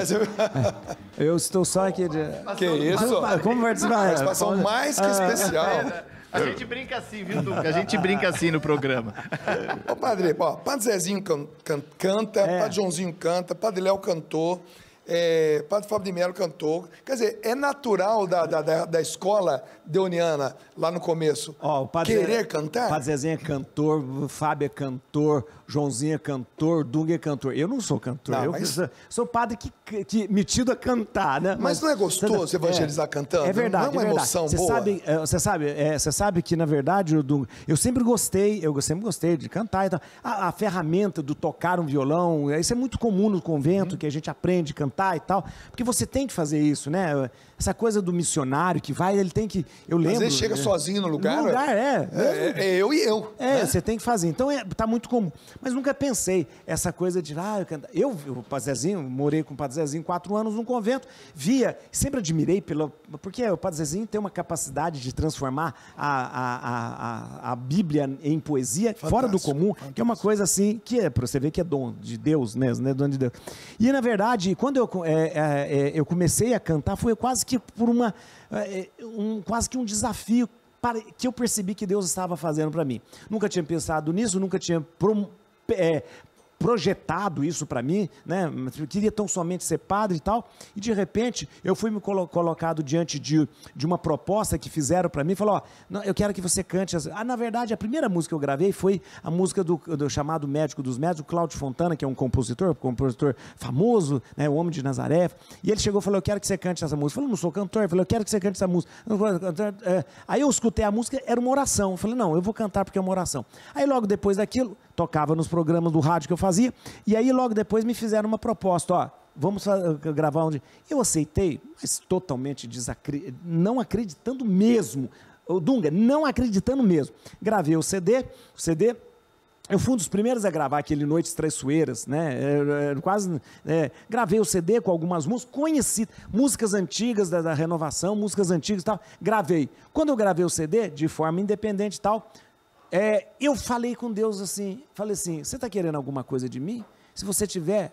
Eu estou só aqui de... Que isso? Como participar? Participação mais que especial. A gente brinca assim, viu, Dunga? A gente brinca assim no programa. Ô, padre, ó, Padre Zezinho can, can, canta, É. Padre Joãozinho canta, Padre Léo cantou, é, Padre Fábio de Mello cantou. Quer dizer, é natural da, da, da, da escola deoniana, lá no começo, Ó, o padre querer Zé- cantar? O Padre Zezinho é cantor, o Fábio é cantor, Joãozinho é cantor, Dunga é cantor. Eu não sou cantor, Não, eu mas- sou, sou padre que, que metido a cantar, né? Mas não é gostoso evangelizar cantando? É verdade, Não é uma é verdade. emoção Você boa? sabe, é, você sabe, é, você sabe que na verdade o Dunga, eu sempre gostei, eu sempre gostei de cantar e tal. A, a ferramenta do tocar um violão, isso é muito comum no convento, Uhum. que a gente aprende a cantar e tal, porque você tem que fazer isso, né? Essa coisa do missionário que vai, ele tem que, eu lembro. Mas ele chega é, sozinho no lugar? No lugar, é. É, é eu e eu. É, né? você tem que fazer. Então, é, tá muito comum. Mas nunca pensei essa coisa de, ah, eu cantar. Eu, o Padre Zezinho, morei com o Padre Zezinho quatro anos num convento, via, sempre admirei, pelo, porque o Padre Zezinho tem uma capacidade de transformar a, a, a, a, a Bíblia em poesia Fantástico, fora do comum, fantástico. que é uma coisa assim, que é, pra você ver que é dom de Deus mesmo, né? Dom de Deus. E, na verdade, quando eu, é, é, é, eu comecei a cantar, foi quase que por uma, é, um, quase que um desafio que eu percebi que Deus estava fazendo para mim. Nunca tinha pensado nisso, nunca tinha pro, é, projetado isso para mim, né? Eu queria tão somente ser padre e tal, e de repente eu fui me colo colocado diante de, de uma proposta que fizeram para mim, falou, ó, não, eu quero que você cante. As... Ah, na verdade, a primeira música que eu gravei foi a música do, do chamado Médico dos Médicos, o Cláudio Fontana, que é um compositor, um compositor famoso, né, o Homem de Nazaré, e ele chegou e falou, eu quero que você cante essa música. Eu falei, não sou cantor, eu falei, eu quero que você cante essa música. Aí eu escutei a música, era uma oração, eu falei, não, eu vou cantar porque é uma oração. Aí logo depois daquilo, tocava nos programas do rádio que eu fazia, e aí logo depois me fizeram uma proposta, ó, vamos gravar onde... Eu aceitei, mas totalmente desacre... não acreditando mesmo, o Dunga, não acreditando mesmo. Gravei o C D, o C D, eu fui um dos primeiros a gravar aquele Noites Traiçoeiras, né, é, é, quase, é, gravei o C D com algumas músicas, conheci músicas antigas da, da Renovação, músicas antigas e tal, gravei. Quando eu gravei o C D, de forma independente e tal, É, eu falei com Deus assim, falei assim, você está querendo alguma coisa de mim? Se você tiver,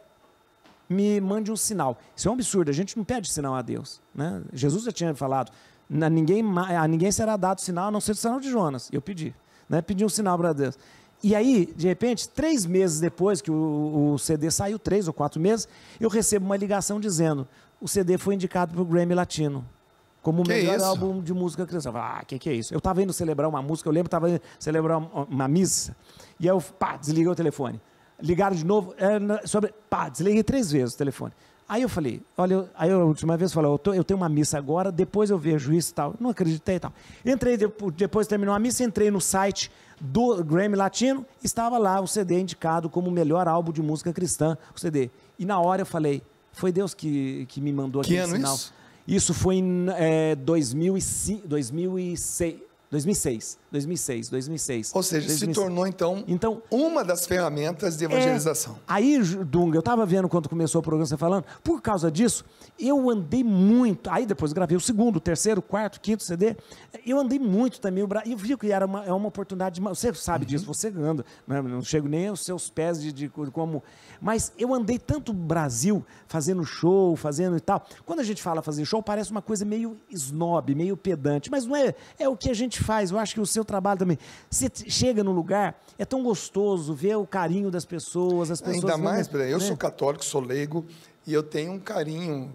me mande um sinal. Isso é um absurdo, a gente não pede sinal a Deus, né? Jesus já tinha falado, a ninguém, a ninguém será dado sinal, a não ser o sinal de Jonas. Eu pedi, né? Pedi um sinal para Deus. E aí, de repente, três meses depois que o, o C D saiu, três ou quatro meses, eu recebo uma ligação dizendo, o C D foi indicado para o Grammy Latino. Como o melhor isso? álbum de música cristã. Eu falei, ah, que que é isso? Eu estava indo celebrar uma música, eu lembro que estava indo celebrar uma, uma missa, e aí eu, pá, desliguei o telefone. Ligaram de novo, é, sobre, pá, desliguei três vezes o telefone. Aí eu falei, olha, eu, aí eu, a última vez eu falei, eu, tô, eu tenho uma missa agora, depois eu vejo isso e tal. Não acreditei e tal. Entrei, depois terminou a missa, entrei no site do Grammy Latino, estava lá o C D indicado como o melhor álbum de música cristã, o C D. E na hora eu falei, foi Deus que, que me mandou aquele Que ano sinal. isso? Isso foi em é, dois mil e cinco, dois mil e seis, dois mil e seis, dois mil e seis, dois mil e seis. Ou seja, dois mil e seis. se tornou então, então uma das ferramentas de evangelização. É, aí, Dunga, eu estava vendo quando começou o programa, você falando, por causa disso, eu andei muito, aí depois eu gravei o segundo, o terceiro, o quarto, o quinto C D, eu andei muito também, e eu vi que era uma, é uma oportunidade, de, você sabe disso, você anda, né, não chego nem aos seus pés de, de como, mas eu andei tanto no Brasil, fazendo show, fazendo e tal, quando a gente fala fazer show, parece uma coisa meio snob, meio pedante, mas não é, é o que a gente faz, eu acho que o seu trabalho também, você chega no lugar, é tão gostoso ver o carinho das pessoas, as pessoas... Ainda mais, vendo, eu né? sou católico, sou leigo, e eu tenho um carinho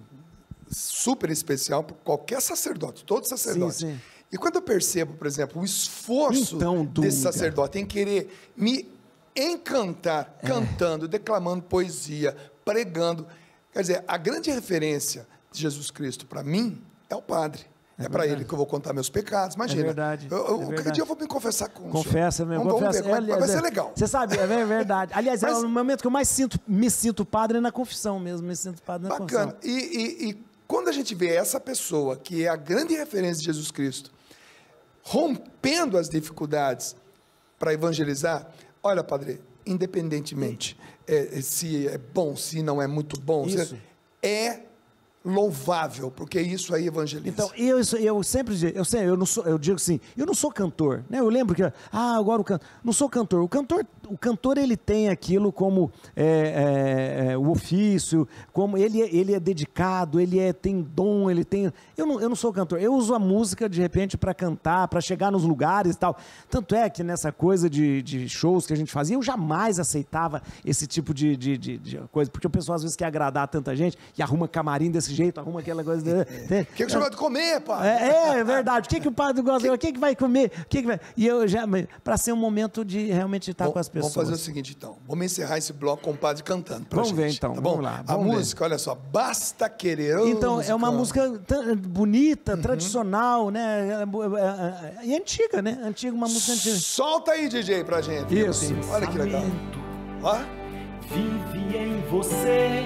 super especial por qualquer sacerdote, todo sacerdote. Sim, sim. E quando eu percebo, por exemplo, o esforço Então, desse Dunga. sacerdote em querer me encantar, É. cantando, declamando poesia, pregando, quer dizer, a grande referência de Jesus Cristo para mim é o padre. É, é para ele que eu vou contar meus pecados, imagina. É verdade. Eu, eu, é Qualquer verdade. dia eu vou me confessar com o Confessa senhor. mesmo, Vamos, confessa. vamos ver, como é- vai ser legal. Você sabe, é verdade. Aliás, Mas- é o momento que eu mais sinto, me sinto padre é na confissão mesmo, me sinto padre na Bacana. confissão. E, e, e quando a gente vê essa pessoa, que é a grande referência de Jesus Cristo, rompendo as dificuldades para evangelizar, olha, padre, independentemente é, se é bom, se não é muito bom, se Isso. é louvável, porque isso aí evangeliza. Então, eu, isso- eu sempre digo, eu, sei, eu, não sou, eu digo assim, eu não sou cantor, né? Eu lembro que, ah, agora o cantor, não sou cantor. O cantor, o cantor ele tem aquilo como é, é, é, o ofício, como ele, é- ele é dedicado, ele é, tem dom, ele tem... Eu não, eu não sou cantor, eu uso a música, de repente, para cantar, para chegar nos lugares e tal. Tanto é que nessa coisa de, de shows que a gente fazia, eu jamais aceitava esse tipo de, de, de- de coisa, porque o pessoal às vezes quer agradar tanta gente e arruma camarim desse jeito, arruma aquela coisa... De, O que, que o senhor gosta de comer, padre? é, é verdade. O que, que o padre gosta? O que, que vai comer? O que, que vai... E eu já, para ser um momento de realmente estar Bom, com as pessoas. Vamos fazer o seguinte, então. Vamos encerrar esse bloco com o padre cantando pra Vamos gente, ver, então. Tá bom? Vamos lá, A vamos ver. música, olha só, Basta Querer. Ô, Então, é uma musicão. música tã- bonita, Uhum. tradicional, né? É, é, é, e antiga, né? Antiga, uma música antiga. Solta aí, D J, pra gente. Isso. Olha que legal. Ó. Vive em você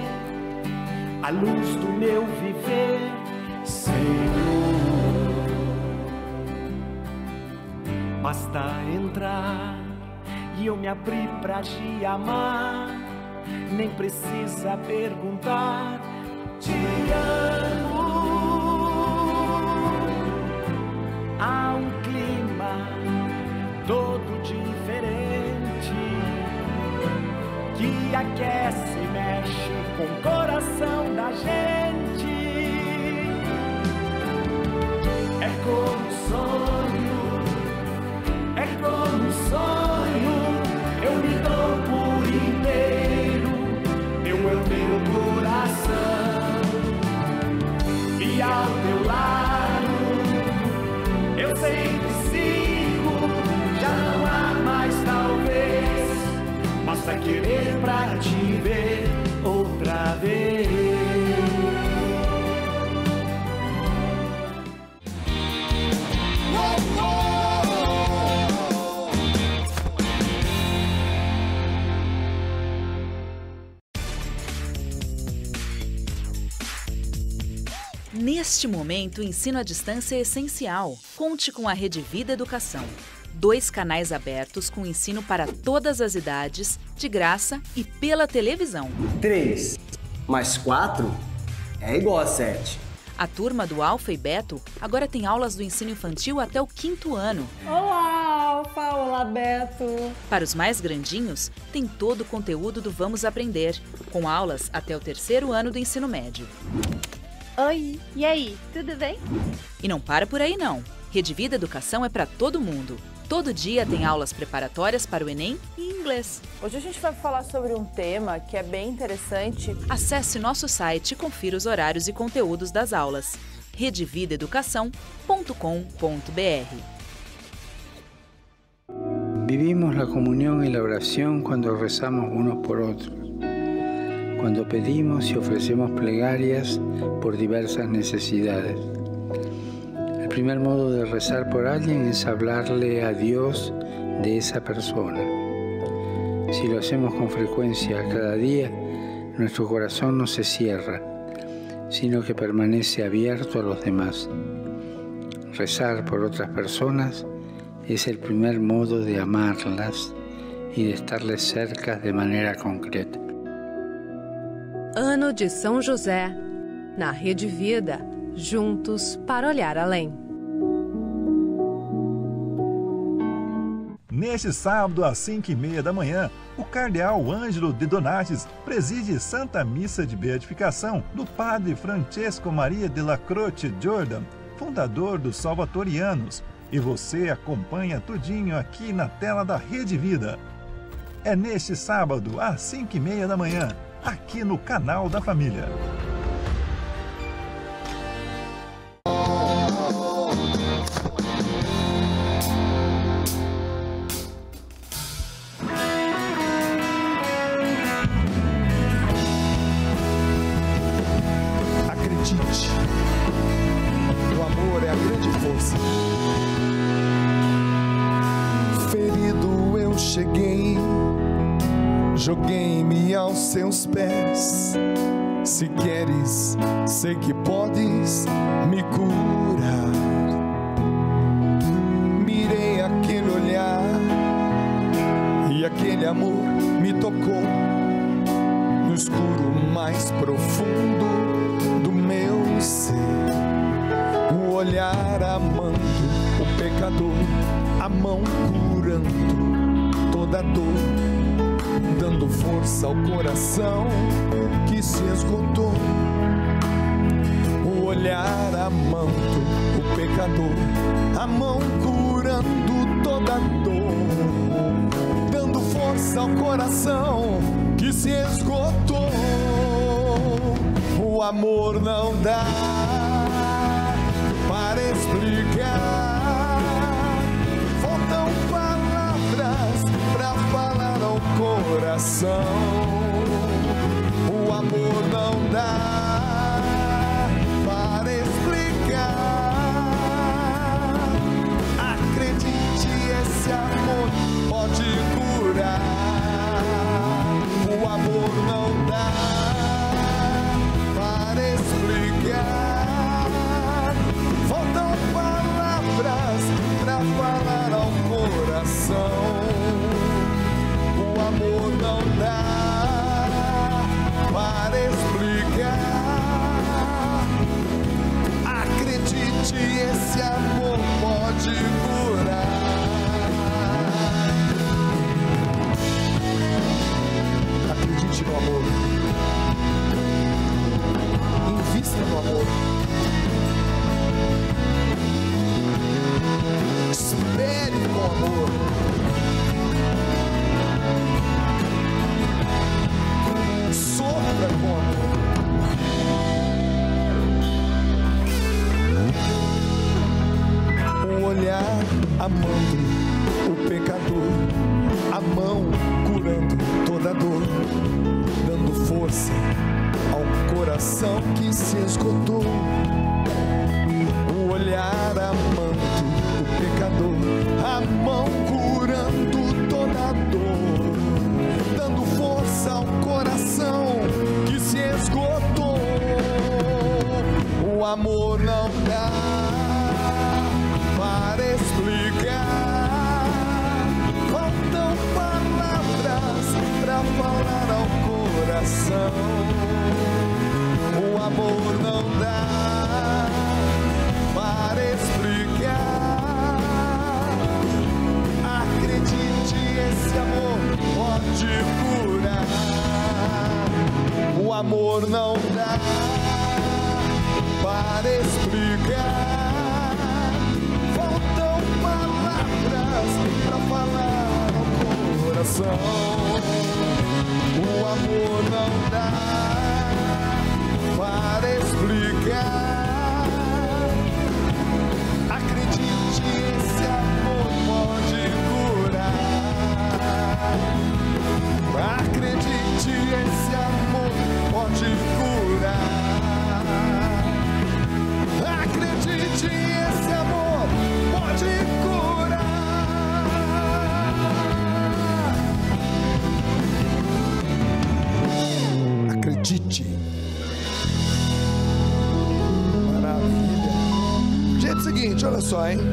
a luz do meu viver, Senhor. Basta entrar e eu me abri pra te amar, nem precisa perguntar, te amo. Há um clima todo diferente que aquece e mexe com o coração da gente. É como um sonho Neste momento, o ensino à distância é essencial. Conte com a Rede Vida Educação. Dois canais abertos com ensino para todas as idades, de graça e pela televisão. três mais quatro é igual a sete. A turma do Alfa e Beto agora tem aulas do ensino infantil até o quinto ano. Olá, Alfa! Olá, Beto! Para os mais grandinhos, tem todo o conteúdo do Vamos Aprender, com aulas até o terceiro ano do ensino médio. Oi, e aí, tudo bem? E não para por aí não. Rede Vida Educação é para todo mundo. Todo dia tem aulas preparatórias para o Enem e inglês. Hoje a gente vai falar sobre um tema que é bem interessante. Acesse nosso site e confira os horários e conteúdos das aulas. rede vida educação ponto com ponto br. Vivimos la comunión y la oración cuando rezamos unos por otros, cuando pedimos y ofrecemos plegarias por diversas necesidades. El primer modo de rezar por alguien es hablarle a Dios de esa persona. Si lo hacemos con frecuencia cada día, nuestro corazón no se cierra, sino que permanece abierto a los demás. Rezar por otras personas es el primer modo de amarlas e de estarles cerca de maneira concreta. Ano de São José, na Rede Vida, juntos para olhar além. Neste sábado, às cinco e meia da manhã, o cardeal Ângelo de Donatis preside Santa Missa de Beatificação do padre Francesco Maria de la Croce Jordan, fundador dos Salvatorianos, e você acompanha tudinho aqui na tela da Rede Vida. É neste sábado, às cinco e meia da manhã, aqui no canal da Família. Acredite, o amor é a grande força. Ferido eu cheguei, joguei-me aos seus pés. Se queres, sei que podes me curar. Mirei aquele olhar e aquele amor me tocou no escuro mais profundo do meu ser. O olhar amando o pecador, a mão curando toda dor, dando força ao coração que se esgotou. O olhar amando o pecador, a mão curando toda dor, dando força ao coração que se esgotou. O amor não dá para explicar, faltam palavras para falar ao coração. O amor não dá para explicar. Acredite, esse amor pode curar. O amor não dá para explicar. Faltam palavras para falar ao coração. O amor não dá para explicar. Acredite, esse amor pode curar. Acredite no amor. Invista no amor. Espere com amor. Sofra com amor. O olhar amando o pecador, a mão curando toda dor, dando força ao coração que se esgotou. O olhar amando o pecador, a mão curando toda dor, dando força ao coração que se esgotou. O amor não amor não dá para explicar. Faltam palavras para falar ao coração. O amor não dá para explicar. Acredite, esse amor pode curar. Acredite, esse amor pode curar. Acredite, esse amor pode curar. Acredite. Maravilha. Gente, é o seguinte, olha só, hein?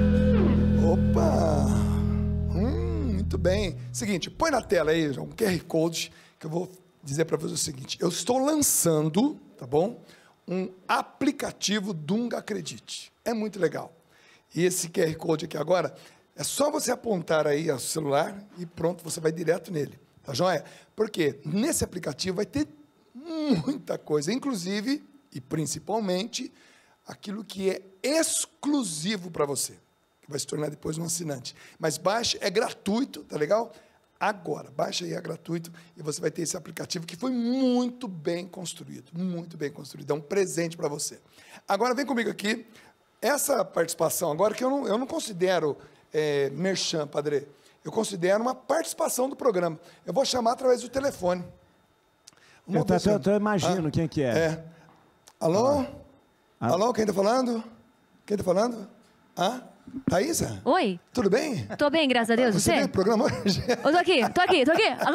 Opa! Hum, muito bem. Seguinte, põe na tela aí um Q R Code que eu vou dizer para você o seguinte. Eu estou lançando, tá bom? Um aplicativo Dunga Acredite. É muito legal. E esse Q R Code aqui agora, é só você apontar aí o celular e pronto, você vai direto nele. Tá joia? Porque nesse aplicativo vai ter muita coisa, inclusive e principalmente aquilo que é exclusivo para você, que vai se tornar depois um assinante. Mas baixe, é gratuito, tá legal? Agora, baixa aí, é gratuito, e você vai ter esse aplicativo que foi muito bem construído, muito bem construído, é um presente para você. Agora, vem comigo aqui, essa participação agora, que eu não, eu não considero é, merchan, Padre, eu considero uma participação do programa. Eu vou chamar através do telefone. Eu, tô, eu, tô, eu imagino ah, quem que é. É. Alô? Ah. Alô, quem está falando? Quem está falando? Ah? Thaísa? Oi. Tudo bem? Tô bem, graças a Deus. Você Você? veio pro programa hoje? Eu tô aqui, tô aqui, tô aqui. Alô?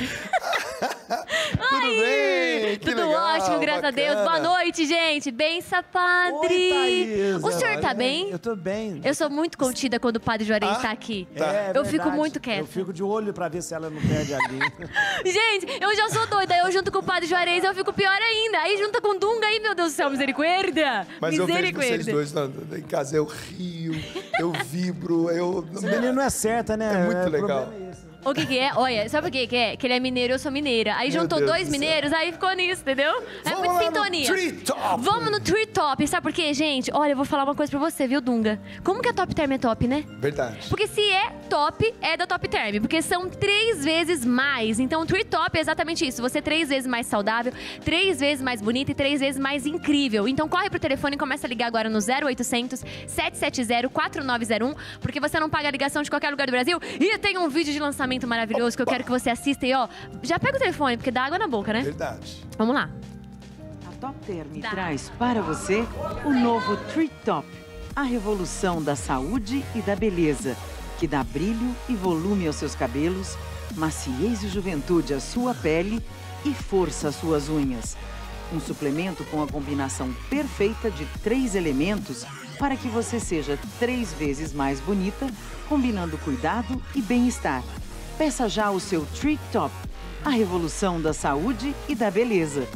Tudo Ai, bem? Que tudo legal, ótimo, graças bacana. a Deus. Boa noite, gente. Bença, padre. Oi, Thaísa. O senhor tá bem? Eu tô bem. Eu sou muito contida quando o padre Juarez Ah, tá aqui. tá. É, eu verdade. fico muito quieta. Eu fico de olho pra ver se ela não perde a linha. Gente, eu já sou doida. Eu junto com o padre Juarez, eu fico pior ainda. Aí junta com o Dunga, aí, meu Deus do céu, misericórdia. Mas eu vejo misericórdia. vocês dois na, em casa, eu rio, eu vibro, eu... Esse menino não é certa, né? É muito legal. O problema é esse. O que que é? Olha, sabe o que que é? Que ele é mineiro, eu sou mineira. Aí Meu juntou Deus dois do céu. mineiros, aí ficou nisso, entendeu? É Vamos muita lá no sintonia. Tree Top. Vamos no Tree Top. Sabe por quê, gente? Olha, eu vou falar uma coisa pra você, viu, Dunga? Como que a Top Term é top, né? Verdade. Porque se é top, é da Top Term. Porque são três vezes mais. Então, o Tree Top é exatamente isso. Você é três vezes mais saudável, três vezes mais bonita e três vezes mais incrível. Então, corre pro telefone e começa a ligar agora no zero oitocentos, sete sete zero, quatro nove zero um, porque você não paga a ligação de qualquer lugar do Brasil. E tem um vídeo de lançamento maravilhoso que eu quero que você assista. E, ó, já pega o telefone, porque dá água na boca, né? Verdade. Vamos lá. A Top Term traz para você o novo Tree Top, a revolução da saúde e da beleza, que dá brilho e volume aos seus cabelos, maciez e juventude à sua pele e força às suas unhas. Um suplemento com a combinação perfeita de três elementos para que você seja três vezes mais bonita, combinando cuidado e bem-estar. Peça já o seu Tree Top, a revolução da saúde e da beleza.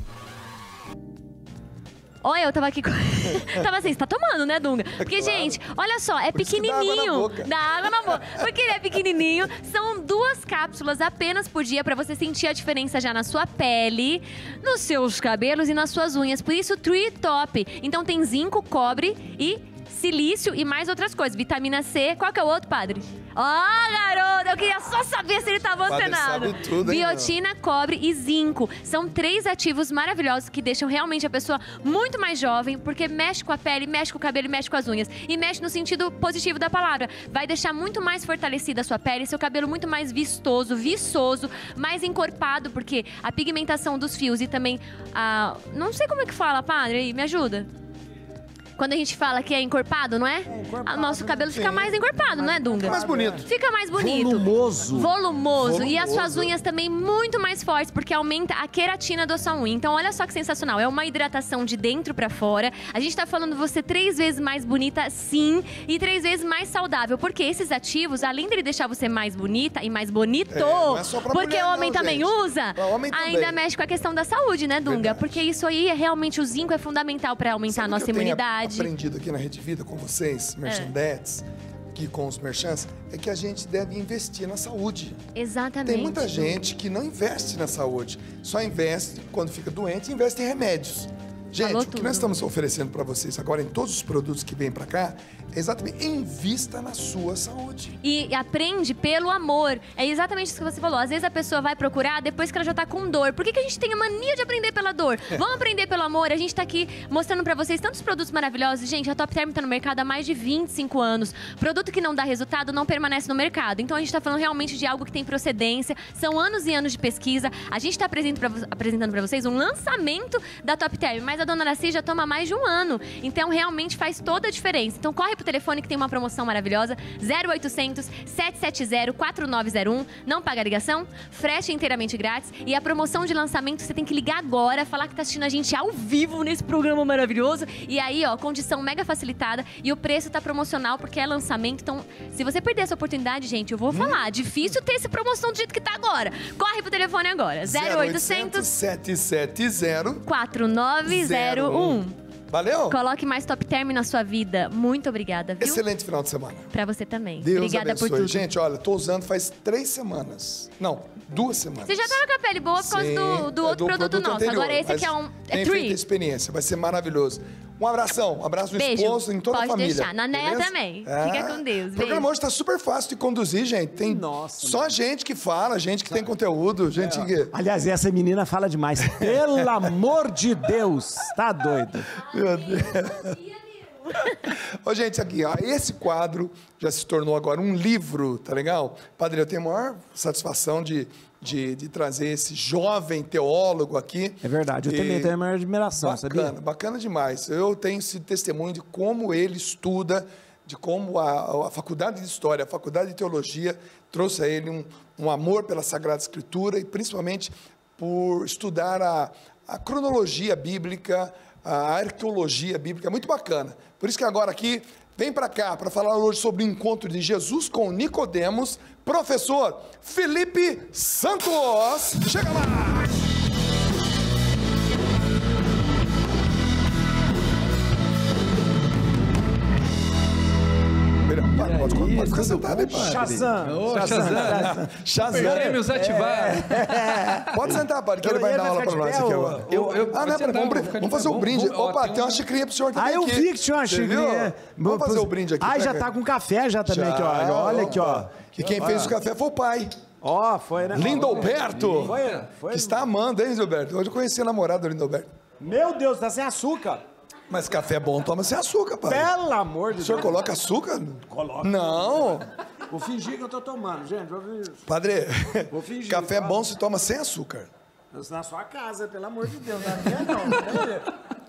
Olha, eu tava aqui com... tava assim, você tá tomando, né, Dunga? Porque, claro. gente, olha só, é Por isso que dá água na pequenininho. boca. Dá água na boca. Porque ele é pequenininho. São duas cápsulas apenas por dia pra você sentir a diferença já na sua pele, nos seus cabelos e nas suas unhas. Por isso, Tree Top. Então tem zinco, cobre e silício e mais outras coisas. Vitamina C. Qual que é o outro, padre? Ó, oh, garoto! Eu queria só saber se ele tava Padre antenado. sabe tudo, hein, Biotina, cobre e zinco. São três ativos maravilhosos que deixam realmente a pessoa muito mais jovem, porque mexe com a pele, mexe com o cabelo e mexe com as unhas. E mexe no sentido positivo da palavra. Vai deixar muito mais fortalecida a sua pele, seu cabelo muito mais vistoso, viçoso, mais encorpado, porque a pigmentação dos fios e também a... Não sei como é que fala, padre, aí, me ajuda. Quando a gente fala que é encorpado, não é? é encorpado, o nosso cabelo fica mais encorpado, não é, Dunga? Fica mais bonito. Fica mais bonito. Volumoso. Volumoso. Volumoso. E as suas unhas também muito mais fortes, porque aumenta a queratina da sua unha. Então, olha só que sensacional. É uma hidratação de dentro pra fora. A gente tá falando você três vezes mais bonita, sim, e três vezes mais saudável. Porque esses ativos, além de ele deixar você mais bonita e mais bonito, É, não é só pra porque mulher, o homem não, também gente. usa, Pra homem ainda também. mexe com a questão da saúde, né, Dunga? Verdade. Porque isso aí, é realmente, o zinco é fundamental pra aumentar Sabe a o nossa que eu tenho imunidade. aprendido aqui na Rede Vida com vocês, Merchandetes? aqui com os merchants, é que a gente deve investir na saúde. Exatamente. Tem muita gente que não investe na saúde, só investe quando fica doente e investe em remédios. Gente, Falou o que tudo. nós estamos oferecendo para vocês agora em todos os produtos que vêm para cá é exatamente invista na sua saúde. E aprende pelo amor. É exatamente isso que você falou. Às vezes a pessoa vai procurar depois que ela já tá com dor. Por que, que a gente tem a mania de aprender pela dor? Vamos aprender pelo amor. A gente tá aqui mostrando pra vocês tantos produtos maravilhosos. Gente, a Top Term tá no mercado há mais de vinte e cinco anos. Produto que não dá resultado não permanece no mercado. Então a gente tá falando realmente de algo que tem procedência. São anos e anos de pesquisa. A gente tá apresentando pra, apresentando pra vocês um lançamento da Top Term. Mas a dona Araci já toma mais de um ano. Então realmente faz toda a diferença. Então corre pro telefone que tem uma promoção maravilhosa. zero oitocentos, sete sete zero, quatro nove zero um. Não paga ligação, frete inteiramente grátis. E a promoção de lançamento você tem que ligar agora, falar que tá assistindo a gente ao vivo nesse programa maravilhoso. E aí, ó, condição mega facilitada. E o preço tá promocional porque é lançamento. Então, se você perder essa oportunidade, gente, eu vou falar. Difícil ter essa promoção do jeito que tá agora. Corre pro telefone agora. zero oitocentos, sete sete zero, quatro nove zero um. Valeu? Coloque mais Top Term na sua vida. Muito obrigada, viu? Excelente final de semana. Pra você também. Deus Obrigada abençoe. por tudo. Gente, olha, tô usando faz três semanas. Não, duas semanas. Você já tava com a pele boa por causa Sim, do, do é outro produto, nosso. anterior, Agora esse aqui mas é um... É tem feito a Tree. experiência, vai ser maravilhoso. Um abração, um abraço no Beijo. esposo, em toda Pode a família. deixar. Na Neia beleza? também. É. Fica com Deus. O programa Beijo. hoje tá super fácil de conduzir, gente. Tem Nossa, só gente que fala, gente que tem conteúdo, gente que... Aliás, essa menina fala demais. Pelo amor de Deus. Tá doido. Meu Deus. Ô, gente, aqui, ó, esse quadro já se tornou agora um livro, tá legal? Padre, eu tenho a maior satisfação de, de, de trazer esse jovem teólogo aqui. É verdade, eu E- também tenho a maior admiração, Bacana, sabia? bacana demais. Eu tenho sido testemunho de como ele estuda, de como a, a faculdade de História, a faculdade de Teologia trouxe a ele um, um amor pela Sagrada Escritura e principalmente por estudar a, a cronologia bíblica, a arqueologia bíblica, é muito bacana. Por isso que agora aqui, vem para cá para falar hoje sobre o encontro de Jesus com Nicodemos, professor Felipe Santos. Chega lá! Pode, pode, pode, pode ficar sentado aí, padre. Shazam. Ô, Shazam. Shazam. Shazam. Prêmios ativados. Pode sentar, padre, que ele vai Ele dar vai aula ficar para de nós pé, aqui ou- agora. Eu- eu- ah, não, pode sentar, vamos, vou ficar de vamos fazer pé. o brinde. Vamos- ó, Opa, tem tem um- uma xicrinha pro senhor Ah, também eu aqui. vi que tinha uma Você xicrinha. viu? Vamos fazer o brinde aqui. Ah, já pega. tá com café já também aqui, ó. Olha aqui, ó. E quem fez o café foi o pai. Ó, foi, né? Lindoberto. Foi, foi. Que está amando, hein, Lindoberto? Hoje eu conheci a namorada do Lindoberto. Meu Deus, tá sem açúcar. Mas café bom toma sem açúcar, pai. Pelo amor de O senhor Deus. coloca açúcar? Coloca. Não. Vou fingir que eu tô tomando, gente. Vou fingir. Padre, Vou fingir, café fala. bom se toma sem açúcar. Na sua casa, pelo amor de Deus. Não é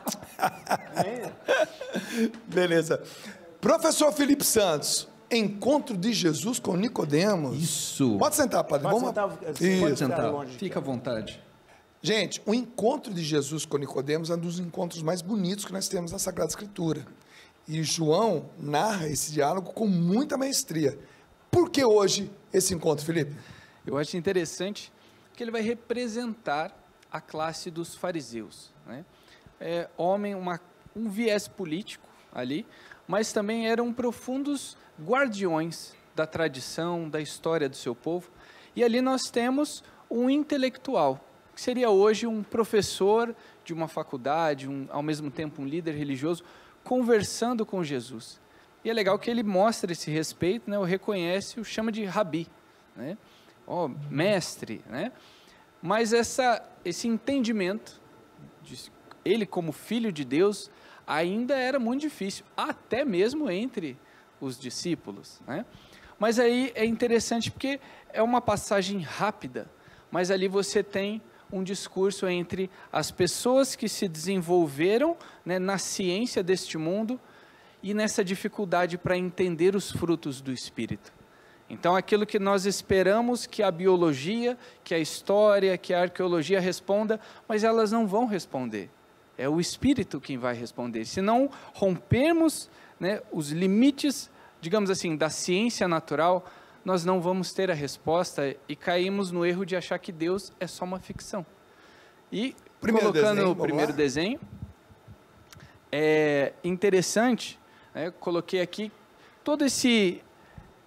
não. não. Beleza. Professor Felipe Santos, encontro de Jesus com Nicodemos. Isso. Pode sentar, padre. Pode Vamos sentar, Isso. pode Pode ficar sentar. longe. Fica à vontade. Gente, o encontro de Jesus com Nicodemos é um dos encontros mais bonitos que nós temos na Sagrada Escritura. E João narra esse diálogo com muita maestria. Por que hoje esse encontro, Felipe? Eu acho interessante que ele vai representar a classe dos fariseus, né? É, homem, uma, um viés político ali, mas também eram profundos guardiões da tradição, da história do seu povo. E ali nós temos um intelectual, que seria hoje um professor de uma faculdade, um, ao mesmo tempo um líder religioso, conversando com Jesus. E é legal que ele mostra esse respeito, né, o reconhece, o chama de rabi, né? Ó, mestre, né? Mas essa, esse entendimento, de ele como filho de Deus, ainda era muito difícil, até mesmo entre os discípulos, né? Mas aí é interessante porque é uma passagem rápida, mas ali você tem um discurso entre as pessoas que se desenvolveram, né, na ciência deste mundo e nessa dificuldade para entender os frutos do Espírito. Então, aquilo que nós esperamos que a biologia, que a história, que a arqueologia responda, mas elas não vão responder. É o Espírito quem vai responder. Se não rompermos, né, os limites, digamos assim, da ciência natural, nós não vamos ter a resposta e caímos no erro de achar que Deus é só uma ficção. E, Primeiro colocando desenho, o vamos primeiro lá? desenho, é interessante, né, coloquei aqui todo esse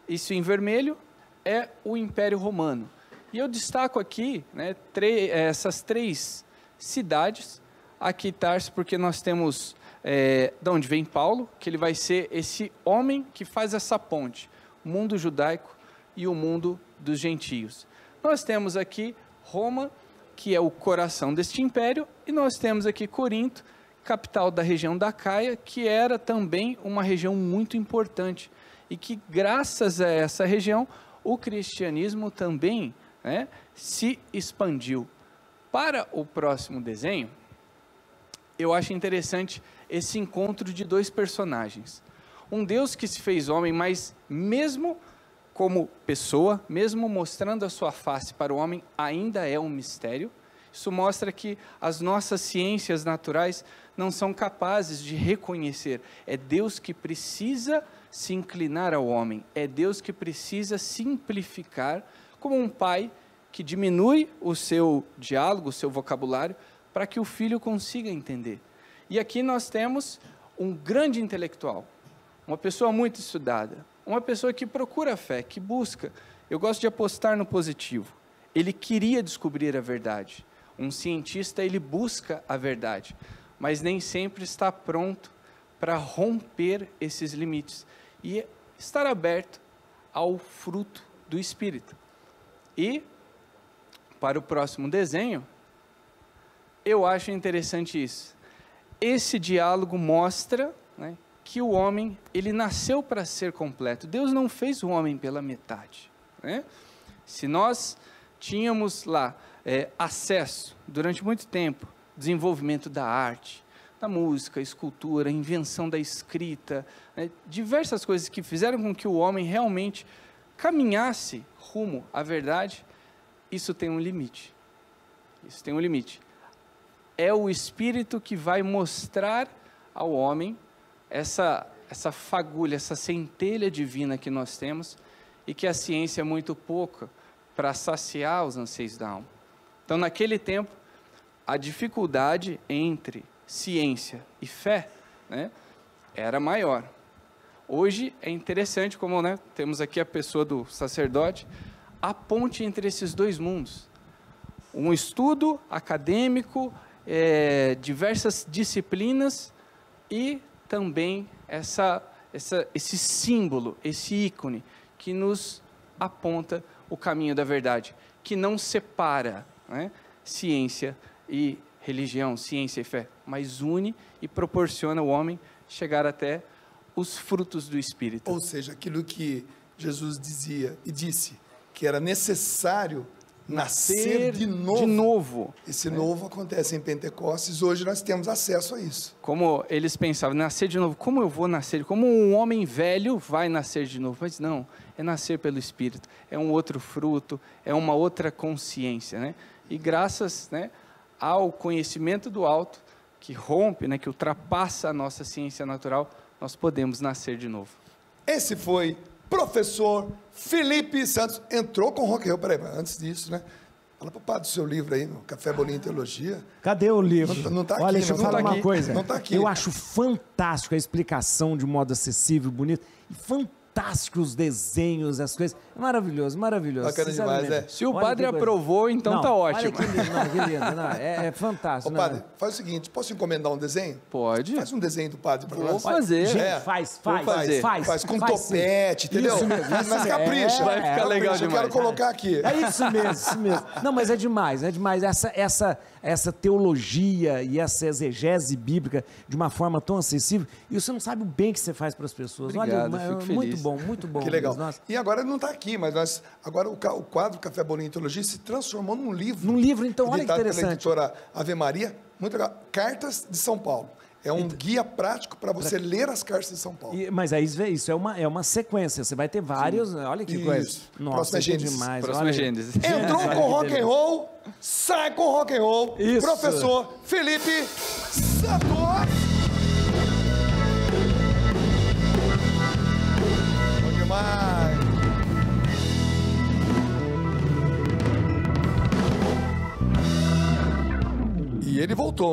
isso em vermelho, é o Império Romano. E eu destaco aqui, né, essas três cidades, aqui Tarso, porque nós temos, é, de onde vem Paulo, que ele vai ser esse homem que faz essa ponte, o mundo judaico e o mundo dos gentios. Nós temos aqui Roma, que é o coração deste império, e nós temos aqui Corinto, capital da região da Caia, que era também uma região muito importante, e que graças a essa região, o cristianismo também, né, se expandiu. Para o próximo desenho, eu acho interessante esse encontro de dois personagens. Um Deus que se fez homem, mas mesmo como pessoa, mesmo mostrando a sua face para o homem, ainda é um mistério. Isso mostra que as nossas ciências naturais não são capazes de reconhecer. É Deus que precisa se inclinar ao homem. É Deus que precisa simplificar, como um pai que diminui o seu diálogo, o seu vocabulário, para que o filho consiga entender. E aqui nós temos um grande intelectual, uma pessoa muito estudada, uma pessoa que procura a fé, que busca. Eu gosto de apostar no positivo. Ele queria descobrir a verdade. Um cientista, ele busca a verdade, mas nem sempre está pronto para romper esses limites e estar aberto ao fruto do Espírito. E, para o próximo desenho, eu acho interessante isso. Esse diálogo mostra, né, que o homem, ele nasceu para ser completo. Deus não fez o homem pela metade, né? Se nós tínhamos lá é, acesso, durante muito tempo, desenvolvimento da arte, da música, escultura, invenção da escrita, né, diversas coisas que fizeram com que o homem realmente caminhasse rumo à verdade, isso tem um limite. Isso tem um limite. É o Espírito que vai mostrar ao homem essa, essa fagulha, essa centelha divina que nós temos e que a ciência é muito pouca para saciar os anseios da alma. Então, naquele tempo, a dificuldade entre ciência e fé, né, era maior. Hoje é interessante como, né, temos aqui a pessoa do sacerdote, a ponte entre esses dois mundos. Um estudo acadêmico, é, diversas disciplinas e também essa, essa, esse símbolo, esse ícone que nos aponta o caminho da verdade, que não separa, né, ciência e religião, ciência e fé, mas une e proporciona ao homem chegar até os frutos do Espírito. Ou seja, aquilo que Jesus dizia e disse, que era necessário nascer, nascer de novo. De novo. Esse é. novo acontece em Pentecostes, hoje nós temos acesso a isso. Como eles pensavam, nascer de novo, como eu vou nascer? Como um homem velho vai nascer de novo? Mas não, é nascer pelo Espírito, é um outro fruto, é uma outra consciência, né? E graças, né, ao conhecimento do alto, que rompe, né, que ultrapassa a nossa ciência natural, nós podemos nascer de novo. Esse foi professor Felipe Santos. Entrou com rock and roll. Peraí, antes disso, né? Fala para o padre do seu livro aí, no Café Bolinha e Teologia. Cadê o livro? Não, não tá aqui. Olha, deixa eu falar tá uma aqui. coisa. Não tá aqui. Eu acho fantástico a explicação de modo acessível, bonito. E fantástico os desenhos, as coisas. Maravilhoso, maravilhoso. Bacana demais, é. Se o olha padre aprovou, então não, tá ótimo. Olha que lindo, não, que lindo. Não, é, é fantástico. Ô, padre, faz o seguinte, posso encomendar um desenho? Pode. Faz um desenho do padre para nós. Vou fazer. Gente, é. faz, faz, Vou fazer. faz. Faz com faz, topete, sim. Entendeu? Isso mesmo, mas isso capricha. É, vai ficar é, legal capricha, demais. Eu quero colocar aqui. É isso mesmo, isso mesmo. Não, mas é demais, é demais. Essa, essa, essa teologia e essa exegese bíblica de uma forma tão acessível, e você não sabe o bem que você faz para as pessoas. Obrigado, Olha, fico é, feliz. muito bom, muito bom. Que legal. Nossa. E agora não está aqui, mas nós, agora o, o quadro Café Bolinha e Teologia se transformou num livro. Num livro, então, olha que interessante. Pela editora Ave Maria, muito legal. Cartas de São Paulo. É um então, guia prático para você pra... ler as cartas de São Paulo. E, mas aí isso é uma, é uma sequência. Você vai ter vários. Sim. Olha que isso. coisa. Nossa, Próxima que demais. Próxima Gênesis. Entrou com rock and roll, sai com rock and roll. Isso. Professor Felipe Santos. Bom demais. E ele voltou, hein?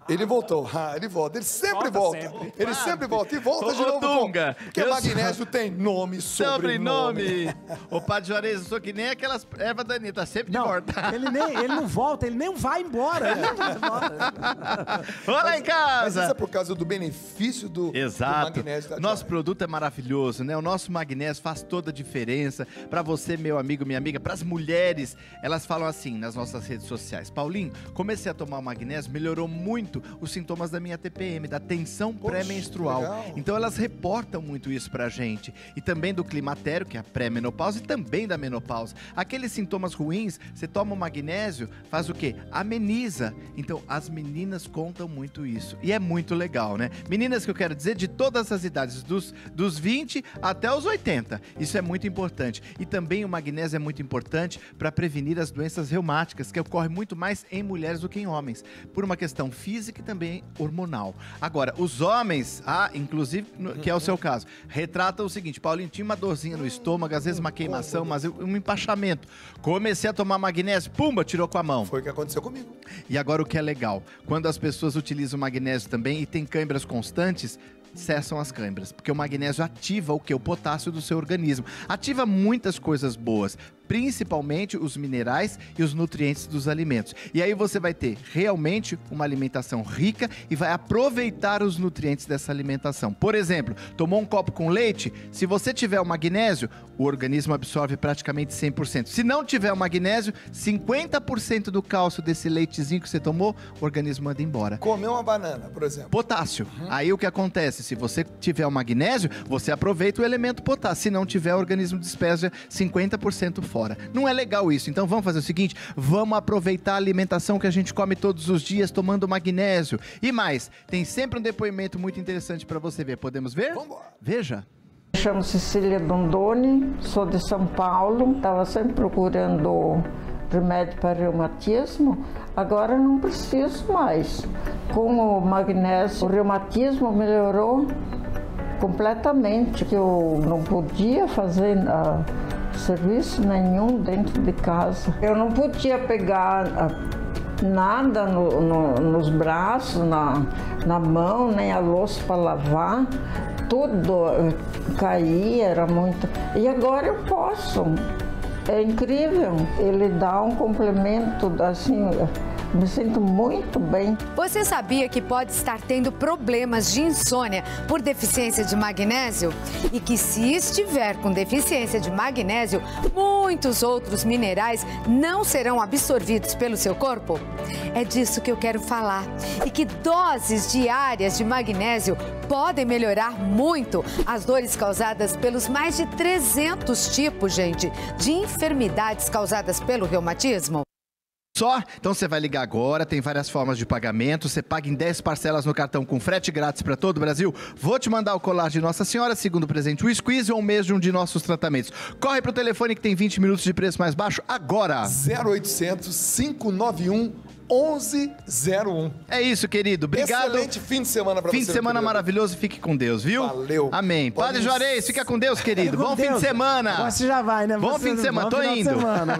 Ele voltou, ah, ele volta, ele sempre volta, volta. Sempre. ele Padre. sempre volta e volta Ô, de novo. Dunga, Porque magnésio sou... tem nome, sobrenome. Sobrenome. Ô, Padre Juarez, eu sou que nem aquelas ervas daninhas, tá sempre não, de volta. Ele, nem, ele não volta, ele nem vai embora. Ele nem vai embora. Vamos lá em casa. Mas isso é por causa do benefício do, Exato. do magnésio. Da Nosso produto é maravilhoso, né? O nosso magnésio faz toda a diferença. Pra você, meu amigo, minha amiga, pras mulheres, elas falam assim nas nossas redes sociais. Paulinho, comecei a tomar o magnésio, melhorou muito os sintomas da minha T P M, da tensão pré-menstrual. Então elas reportam muito isso pra gente. E também do climatério, que é a pré-menopausa, e também da menopausa. Aqueles sintomas ruins, você toma o magnésio, faz o quê? Ameniza. Então as meninas contam muito isso. E é muito legal, né? Meninas que eu quero dizer de todas as idades, dos, dos vinte até os oitenta. Isso é muito importante. E também o magnésio é muito importante para prevenir as doenças reumáticas, que ocorrem muito mais em mulheres do que em homens, por uma questão física e também hormonal. Agora, os homens, ah, inclusive, que é o seu caso, retratam o seguinte: Paulinho, tinha uma dorzinha no estômago, às vezes uma queimação, mas um empachamento. Comecei a tomar magnésio, pumba, tirou com a mão. Foi o que aconteceu comigo. E agora o que é legal, quando as pessoas utilizam o magnésio também e tem câimbras constantes, cessam as câimbras, porque o magnésio ativa o que? O potássio do seu organismo. Ativa muitas coisas boas, principalmente os minerais e os nutrientes dos alimentos. E aí você vai ter realmente uma alimentação rica e vai aproveitar os nutrientes dessa alimentação. Por exemplo, tomou um copo com leite, se você tiver o magnésio, o organismo absorve praticamente cem por cento. Se não tiver o magnésio, cinquenta por cento do cálcio desse leitezinho que você tomou, o organismo manda embora. Comer uma banana, por exemplo. Potássio. Uhum. Aí o que acontece? Se você tiver o magnésio, você aproveita o elemento potássio. Se não tiver, o organismo despeja cinquenta por cento fora. Não é legal isso. Então vamos fazer o seguinte, vamos aproveitar a alimentação que a gente come todos os dias tomando magnésio. E mais, tem sempre um depoimento muito interessante para você ver. Podemos ver? Vambora. Veja. Me chamo Cecília Dondoni, sou de São Paulo. Estava sempre procurando remédio para reumatismo. Agora não preciso mais. Com o magnésio, o reumatismo melhorou completamente. Que eu não podia fazer uh, serviço nenhum dentro de casa. Eu não podia pegar uh, nada no, no, nos braços, na, na mão, nem a louça para lavar. Tudo uh, caía, era muito... E agora eu posso. É incrível. Ele dá um complemento, assim... Me sinto muito bem. Você sabia que pode estar tendo problemas de insônia por deficiência de magnésio? E que se estiver com deficiência de magnésio, muitos outros minerais não serão absorvidos pelo seu corpo? É disso que eu quero falar. E que doses diárias de magnésio podem melhorar muito as dores causadas pelos mais de trezentos tipos, gente, de enfermidades causadas pelo reumatismo. Só? Então você vai ligar agora, tem várias formas de pagamento, você paga em dez parcelas no cartão com frete grátis para todo o Brasil. Vou te mandar o colar de Nossa Senhora, segundo presente o Squeeze ou um mês de um de nossos tratamentos. Corre pro telefone que tem vinte minutos de preço mais baixo agora. zero oitocentos, cinco nove um, onze zero um. É isso, querido. Obrigado. Excelente fim de semana pra fim você. Fim de semana maravilhoso. Fique com Deus, viu? Valeu. Amém. Pode Padre Juarez, fica com Deus, querido. Com Bom Deus. fim de semana. Você já vai, né? Bom Você fim de semana. Tô indo. Semana,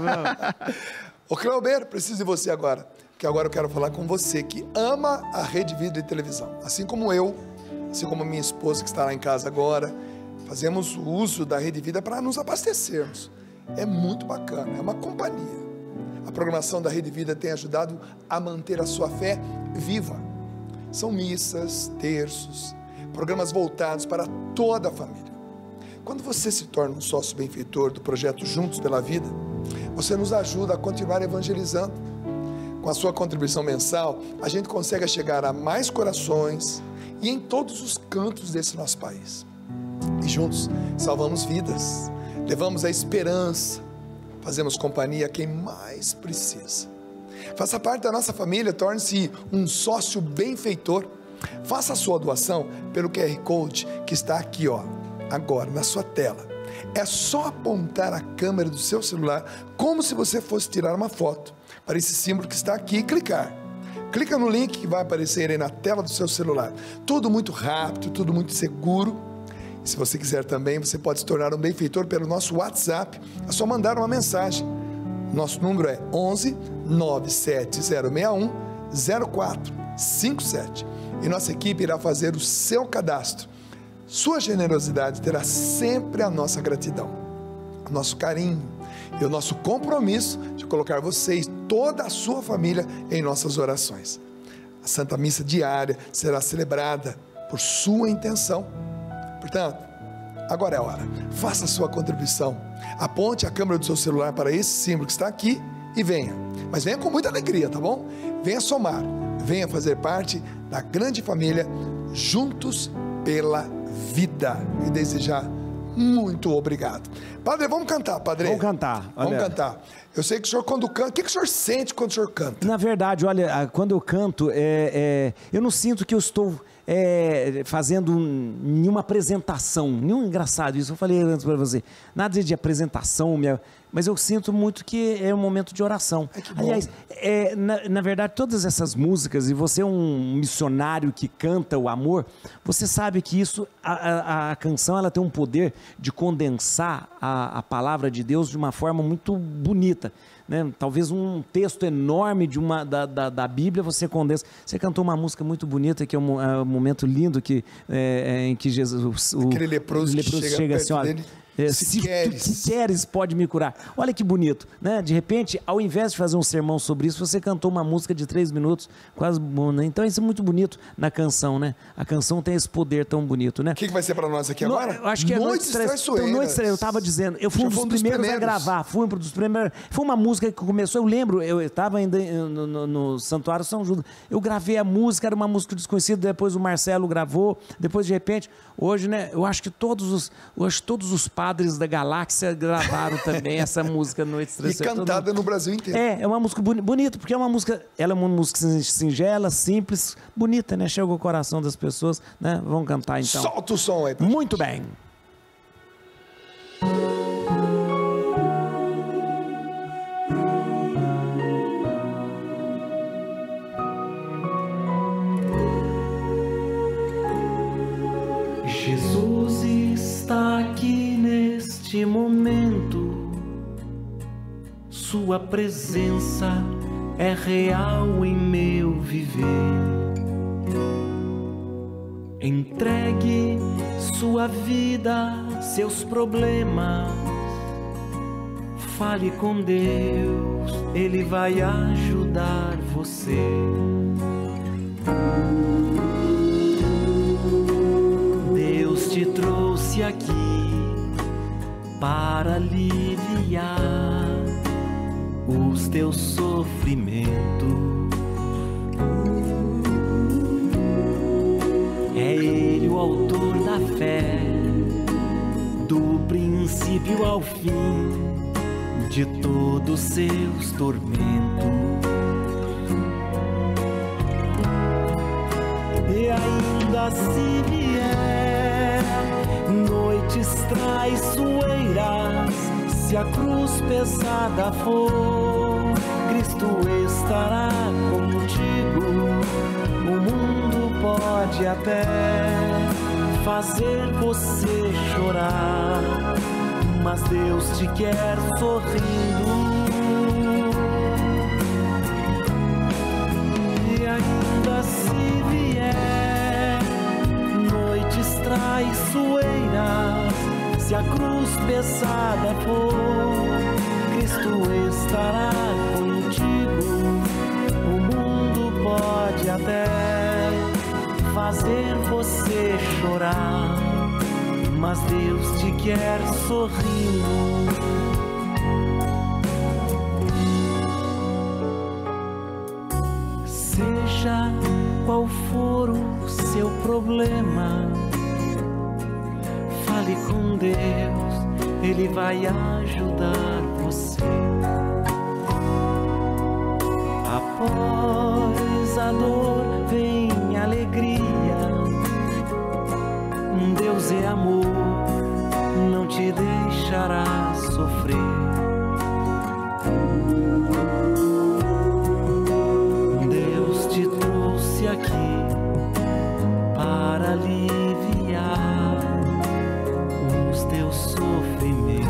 Ô, Cleuber, preciso de você agora. Porque agora eu quero falar com você que ama a Rede Vida de televisão. Assim como eu, assim como a minha esposa que está lá em casa agora, fazemos o uso da Rede Vida para nos abastecermos. É muito bacana, é uma companhia. A programação da Rede Vida tem ajudado a manter a sua fé viva. São missas, terços, programas voltados para toda a família. Quando você se torna um sócio benfeitor do projeto Juntos pela Vida, você nos ajuda a continuar evangelizando. Com a sua contribuição mensal, a gente consegue chegar a mais corações e em todos os cantos desse nosso país. E juntos salvamos vidas, levamos a esperança, fazemos companhia a quem mais precisa. Faça parte da nossa família, torne-se um sócio benfeitor. Faça a sua doação pelo Q R Code que está aqui, ó, agora, na sua tela. É só apontar a câmera do seu celular como se você fosse tirar uma foto para esse símbolo que está aqui e clicar. Clica no link que vai aparecer aí na tela do seu celular. Tudo muito rápido, tudo muito seguro. E se você quiser também, você pode se tornar um benfeitor pelo nosso WhatsApp. É só mandar uma mensagem. Nosso número é onze, nove sete zero seis um, zero quatro cinco sete. E nossa equipe irá fazer o seu cadastro. Sua generosidade terá sempre a nossa gratidão, o nosso carinho e o nosso compromisso de colocar você e toda a sua família em nossas orações. A Santa Missa diária será celebrada por sua intenção. Portanto, agora é a hora. Faça a sua contribuição. Aponte a câmera do seu celular para esse símbolo que está aqui e venha. Mas venha com muita alegria, tá bom? Venha somar. Venha fazer parte da grande família Juntos pela Vida. E desejar muito obrigado. Padre, vamos cantar, Padre. Vamos cantar. Vamos Olha. cantar. Eu sei que o senhor quando canta, o que, que o senhor sente quando o senhor canta? Na verdade, olha, quando eu canto, é, é, eu não sinto que eu estou é, fazendo um, nenhuma apresentação. Nenhum engraçado isso, eu falei antes para você. Nada de apresentação, minha, mas eu sinto muito que é um momento de oração. Ai, Aliás, é, na, na verdade, todas essas músicas, e você é um missionário que canta o amor, você sabe que isso, a, a, a canção, ela tem um poder de condensar a, a palavra de Deus de uma forma muito bonita. Né? Talvez um texto enorme de uma, da, da, da Bíblia você condensa. Você cantou uma música muito bonita, que é um, é um momento lindo que, é, em que Jesus, o Aquele leproso, o leproso que chega, chega perto assim, olha, dele, é, se, se queres. tu queres, pode me curar. Olha que bonito, né? De repente, ao invés de fazer um sermão sobre isso, você cantou uma música de três minutos, quase bom, né? Então isso é muito bonito na canção, né? A canção tem esse poder tão bonito, né? O que, que vai ser para nós aqui No, agora? eu acho que é Noites Traiçoeiras. Noites Traiçoeiras, eu estava dizendo. Eu fui um dos primeiros, primeiros a gravar. Fui um dos primeiros. Foi uma música que começou, eu lembro, eu estava ainda no, no, no Santuário São Judas. Eu gravei a música, era uma música desconhecida, depois o Marcelo gravou, depois de repente, hoje, né? Eu acho que todos os, hoje, todos os padres da galáxia gravaram também essa música Noites Traiçoeiras. E cantada no Brasil inteiro. É, é uma música boni bonita, porque é uma música, ela é uma música singela, simples, bonita, né? Chega ao coração das pessoas, né? Vamos cantar então. Solta o som aí. Muito bem. Jesus está aqui neste momento, sua presença é real em meu viver. Entregue sua vida, seus problemas, fale com Deus, Ele vai ajudar você. Deus te trouxe aqui para aliviar os teus sofrimentos. É Ele o autor da fé, do princípio ao fim de todos seus tormentos. E ainda se vier noites traiçoeiras, se a cruz pesada for, Cristo estará contigo. O mundo pode até fazer você chorar, mas Deus te quer sorrindo. E ainda se vier noites traiçoeiras, se a cruz pesada for, Cristo estará contigo. O mundo pode até fazer você chorar, mas Deus te quer sorrindo. Seja qual for o seu problema, fale com Deus, Ele vai ajudar você. Após a dor vem a alegria. Deus é amor, não te deixará sofrer. Deus te trouxe aqui para aliviar os teus sofrimentos.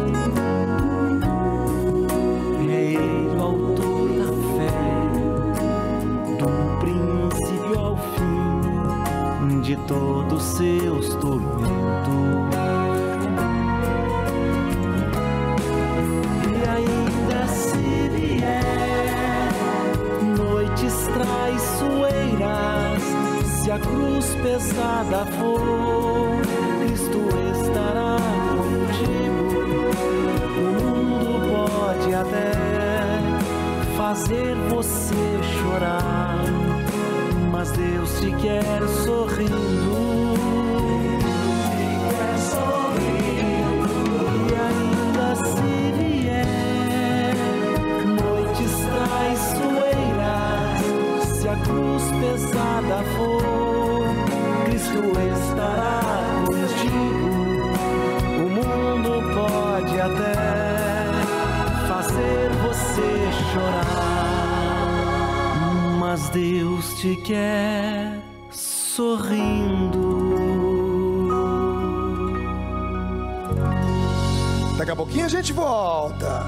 É Ele o autor da fé, chorar, mas Deus te quer sorrindo. Daqui a pouquinho a gente volta.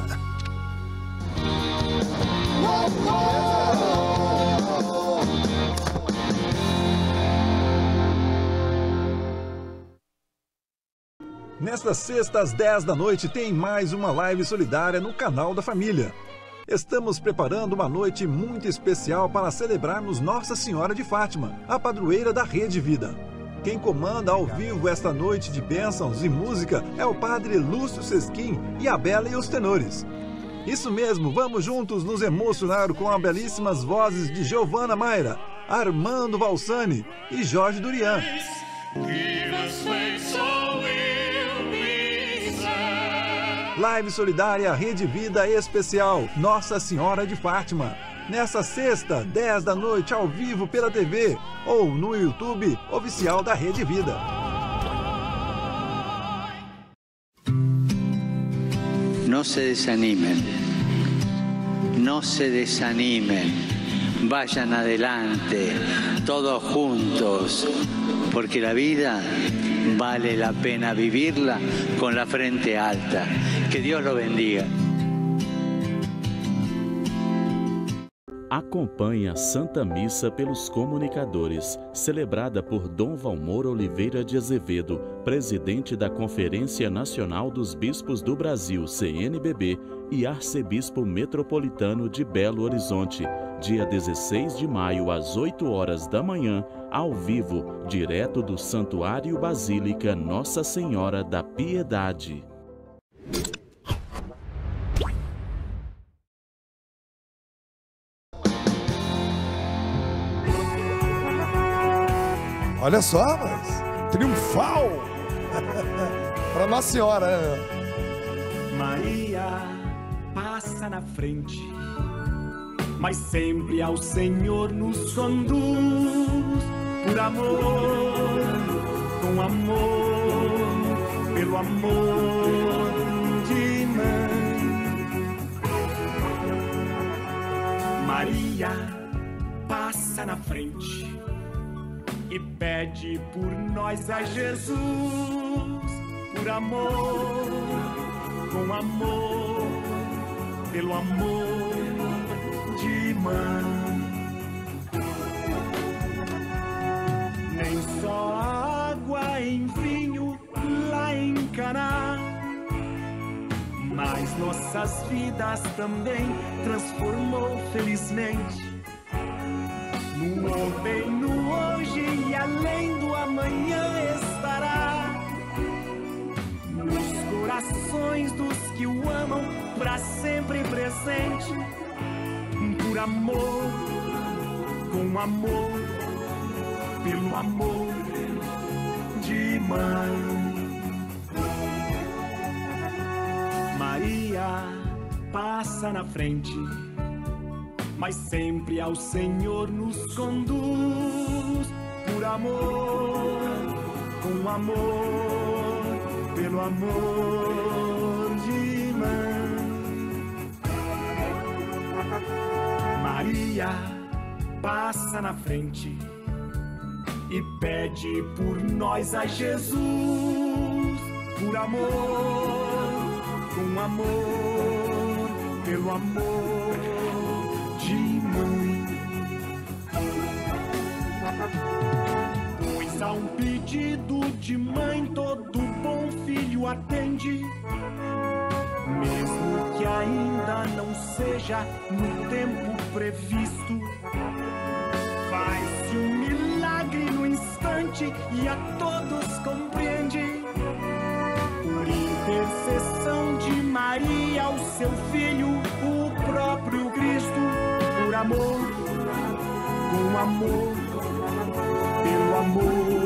Nesta sexta, às dez da noite, tem mais uma live solidária no canal da família. Estamos preparando uma noite muito especial para celebrarmos Nossa Senhora de Fátima, a padroeira da Rede Vida. Quem comanda ao vivo esta noite de bênçãos e música é o padre Lúcio Sesquim e a Bela e os tenores. Isso mesmo, vamos juntos nos emocionar com as belíssimas vozes de Giovana Mayra, Armando Valsani e Jorge Durian. Live solidária Rede Vida Especial Nossa Senhora de Fátima. Nessa sexta, dez da noite, ao vivo pela T V ou no YouTube oficial da Rede Vida. No se desanimen, no se desanimen, vayan adelante, todos juntos, porque la vida vale la pena vivirla con la frente alta. Que Dios lo bendiga. Acompanhe a Santa Missa pelos comunicadores, celebrada por Dom Valmor Oliveira de Azevedo, presidente da Conferência Nacional dos Bispos do Brasil, C N B B, e arcebispo metropolitano de Belo Horizonte, dia dezesseis de maio, às oito horas da manhã, ao vivo, direto do Santuário Basílica Nossa Senhora da Piedade. Olha só, mas triunfal para Nossa Senhora, né? Maria passa na frente, mas sempre ao Senhor nos conduz, por amor, com amor, pelo amor de mãe. Maria passa na frente e pede por nós a Jesus, por amor, com amor, pelo amor de mãe. Nem só água em vinho lá em Caná, mas nossas vidas também transformou felizmente. No ontem, no hoje e além do amanhã estará nos corações dos que o amam, pra sempre presente. Por amor, com amor, pelo amor de mãe. Maria passa na frente, mas sempre ao Senhor nos conduz, por amor, com amor, pelo amor de mãe. Maria passa na frente e pede por nós a Jesus, por amor, com amor, pelo amor de mãe. Pois a um pedido de mãe todo bom filho atende, mesmo que ainda não seja no tempo previsto. Faz-se um milagre no instante e a todos compreende. Por intercessão de Maria, o seu filho, o próprio Cristo, por amor, com amor, pelo amor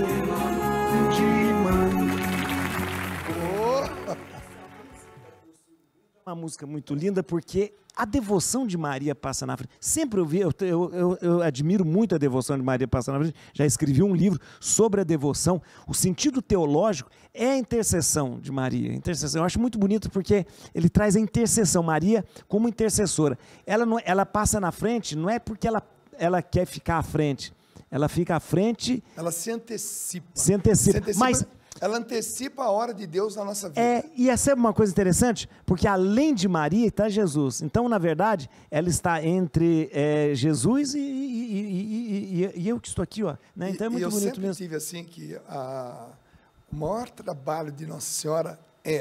de mãe. Uma música muito linda porque a devoção de Maria passa na frente. Sempre eu vi, eu, eu, eu, eu admiro muito a devoção de Maria passa na frente. Já escrevi um livro sobre a devoção. O sentido teológico é a intercessão de Maria. Intercessão. Eu acho muito bonito porque ele traz a intercessão. Maria como intercessora. Ela, não, ela passa na frente, não é porque ela, ela quer ficar à frente. Ela fica à frente. Ela se antecipa. Se antecipa. Se antecipa mas ela antecipa a hora de Deus na nossa vida. É, e essa é uma coisa interessante, porque além de Maria está Jesus. Então, na verdade, ela está entre é, Jesus e, e, e, e, e eu que estou aqui, ó. Né? Então é muito e eu bonito sempre mesmo. tive assim que a, o maior trabalho de Nossa Senhora é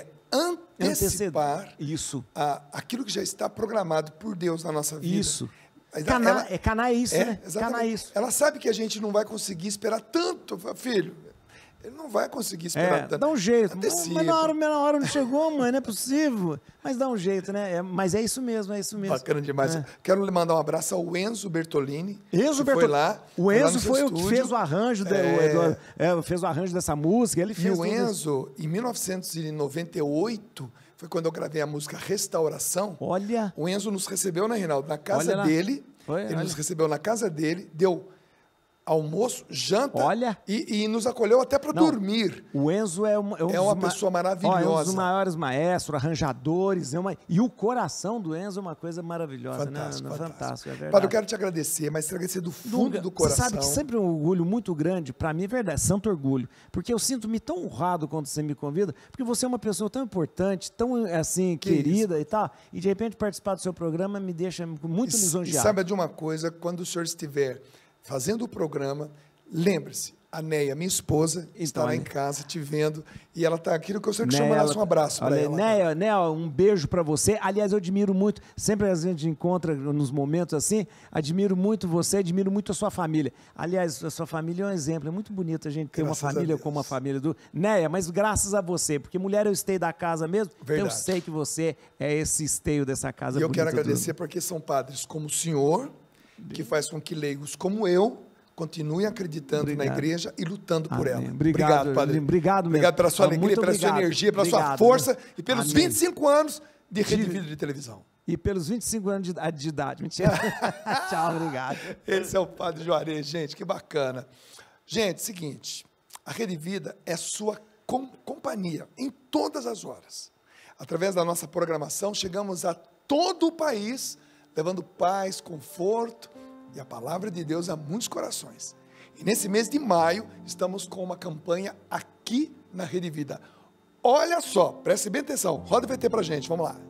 antecipar isso. A, aquilo que já está programado por Deus na nossa vida. Isso. Caná, ela, é, Caná é isso, é, né? Caná é isso. Ela sabe que a gente não vai conseguir esperar tanto, filho. Ele não vai conseguir esperar é, tanto. Dá um jeito. Antecipa. Mas na hora, na hora não chegou, mãe, não é possível. Mas dá um jeito, né? É, mas é isso mesmo, é isso mesmo. Bacana demais. É. Quero lhe mandar um abraço ao Enzo Bertolini. Enzo que Bertolini. Foi lá. O Enzo foi o que fez o arranjo, de, é... do, é, fez o arranjo dessa música. Ele fez e o Enzo, isso. Em mil novecentos e noventa e oito, foi quando eu gravei a música Restauração. Olha. O Enzo nos recebeu, né, Reinaldo? Na casa dele. Foi, ele olha. Nos recebeu na casa dele, deu almoço, janta olha. E, e nos acolheu até para dormir. O Enzo é, um, é, um é uma pessoa maravilhosa. Ó, é um dos maiores maestros, arranjadores. É uma, e o coração do Enzo é uma coisa maravilhosa. Fantástico, né? fantástico. fantástico é verdade. Padre, eu quero te agradecer, mas te agradecer do fundo Dunga, do coração. Você sabe que sempre um orgulho muito grande, para mim é verdade, santo orgulho. Porque eu sinto-me tão honrado quando você me convida, porque você é uma pessoa tão importante, tão assim, que querida isso? E tal, e de repente participar do seu programa me deixa muito e, lisonjeado. E sabe de uma coisa, quando o senhor estiver fazendo o programa, lembre-se, a Neia, minha esposa, então, estará em casa te vendo e ela está aqui, que eu sei que chama ela, um abraço para ela. Neia, Neia, um beijo para você. Aliás, eu admiro muito, sempre a gente encontra nos momentos assim, admiro muito você, admiro muito a sua família. Aliás, a sua família é um exemplo, é muito bonito a gente ter graças uma família como a família do Neia, mas graças a você, porque mulher é o esteio da casa mesmo, verdade. Eu sei que você é esse esteio dessa casa. E eu quero agradecer do... porque são padres como o senhor, que faz com que leigos como eu continue acreditando obrigado. Na igreja e lutando por Amém. ela. Obrigado, obrigado, Padre. Obrigado, obrigado pela sua ah, alegria, pela obrigado. Sua energia, pela obrigado, sua força né? e pelos Amém. vinte e cinco anos de Rede Vida de televisão. E pelos vinte e cinco anos de, de idade. Mentira. Tchau, obrigado. Esse é o Padre Juarez, gente, que bacana. Gente, seguinte, a Rede Vida é sua com, companhia em todas as horas. Através da nossa programação, chegamos a todo o país, levando paz, conforto e a palavra de Deus a muitos corações. E nesse mês de maio, estamos com uma campanha aqui na Rede Vida. Olha só, preste bem atenção, roda o V T pra gente, vamos lá.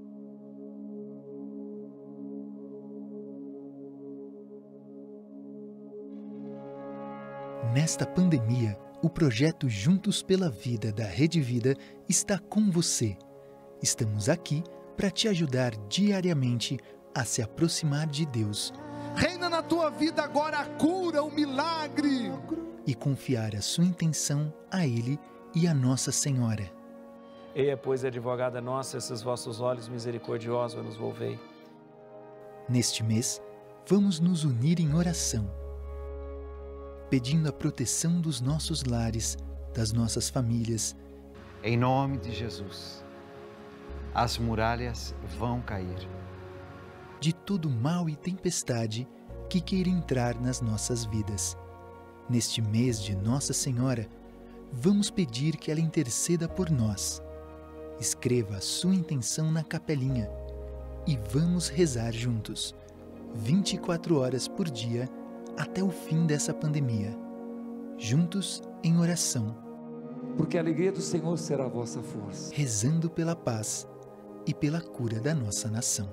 Nesta pandemia, o projeto Juntos pela Vida da Rede Vida está com você. Estamos aqui para te ajudar diariamente a se aproximar de Deus. Reina na tua vida agora a cura, o milagre. E confiar a sua intenção a Ele e a Nossa Senhora. Eia, pois, advogada nossa, esses vossos olhos misericordiosos nos volvei. Neste mês, vamos nos unir em oração, pedindo a proteção dos nossos lares, das nossas famílias. Em nome de Jesus, as muralhas vão cair. De todo mal e tempestade que queira entrar nas nossas vidas. Neste mês de Nossa Senhora, vamos pedir que ela interceda por nós. Escreva a sua intenção na capelinha e vamos rezar juntos, vinte e quatro horas por dia, até o fim dessa pandemia. Juntos em oração. Porque a alegria do Senhor será a vossa força. Rezando pela paz e pela cura da nossa nação.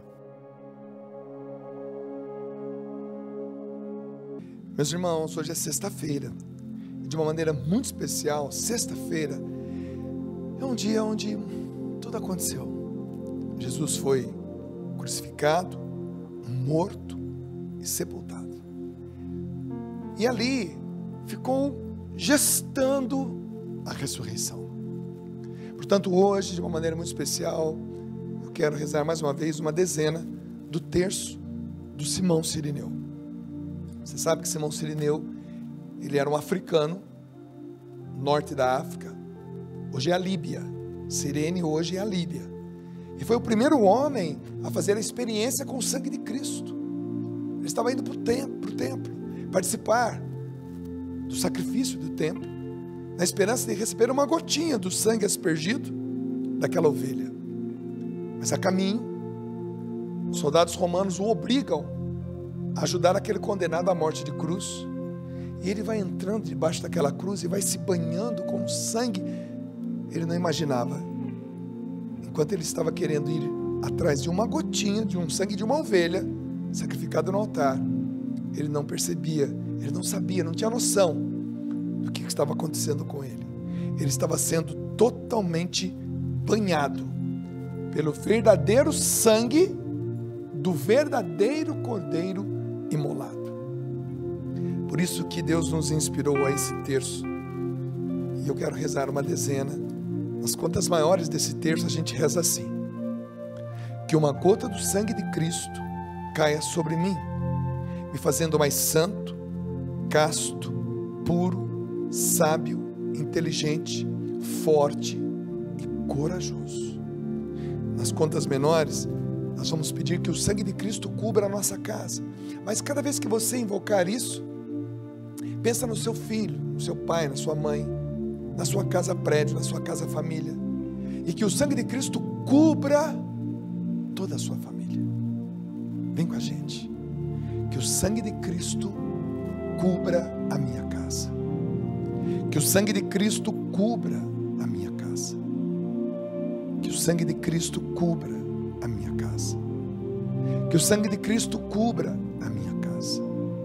Meus irmãos, hoje é sexta-feira. De uma maneira muito especial, sexta-feira é um dia onde tudo aconteceu. Jesus foi crucificado, morto e sepultado. E ali ficou gestando a ressurreição. Portanto, hoje, de uma maneira muito especial, eu quero rezar mais uma vez uma dezena do terço do Simão Cirineu. Você sabe que Simão Cirineu, ele era um africano, norte da África, hoje é a Líbia. Cirene hoje é a Líbia. E foi o primeiro homem a fazer a experiência com o sangue de Cristo. Ele estava indo para o templo, para o templo, participar do sacrifício do templo, na esperança de receber uma gotinha do sangue aspergido daquela ovelha. Mas a caminho, os soldados romanos o obrigam a ajudar aquele condenado à morte de cruz. E ele vai entrando debaixo daquela cruz e vai se banhando com sangue. Ele não imaginava, enquanto ele estava querendo ir atrás de uma gotinha de um sangue de uma ovelha sacrificado no altar, ele não percebia, ele não sabia, não tinha noção do que estava acontecendo com ele. Ele estava sendo totalmente banhado pelo verdadeiro sangue do verdadeiro cordeiro imolado. Por isso que Deus nos inspirou a esse terço. E eu quero rezar uma dezena. Nas contas maiores desse terço a gente reza assim: que uma gota do sangue de Cristo caia sobre mim, me fazendo mais santo, casto, puro, sábio, inteligente, forte e corajoso. Nas contas menores, nós vamos pedir que o sangue de Cristo cubra a nossa casa. Mas cada vez que você invocar isso, pensa no seu filho, no seu pai, na sua mãe, na sua casa prédio, na sua casa família. E que o sangue de Cristo cubra toda a sua família. Vem com a gente. Que o sangue de Cristo cubra a minha casa. Que o sangue de Cristo cubra a minha casa. Que o sangue de Cristo cubra a minha casa. Que o sangue de Cristo cubra a minha casa.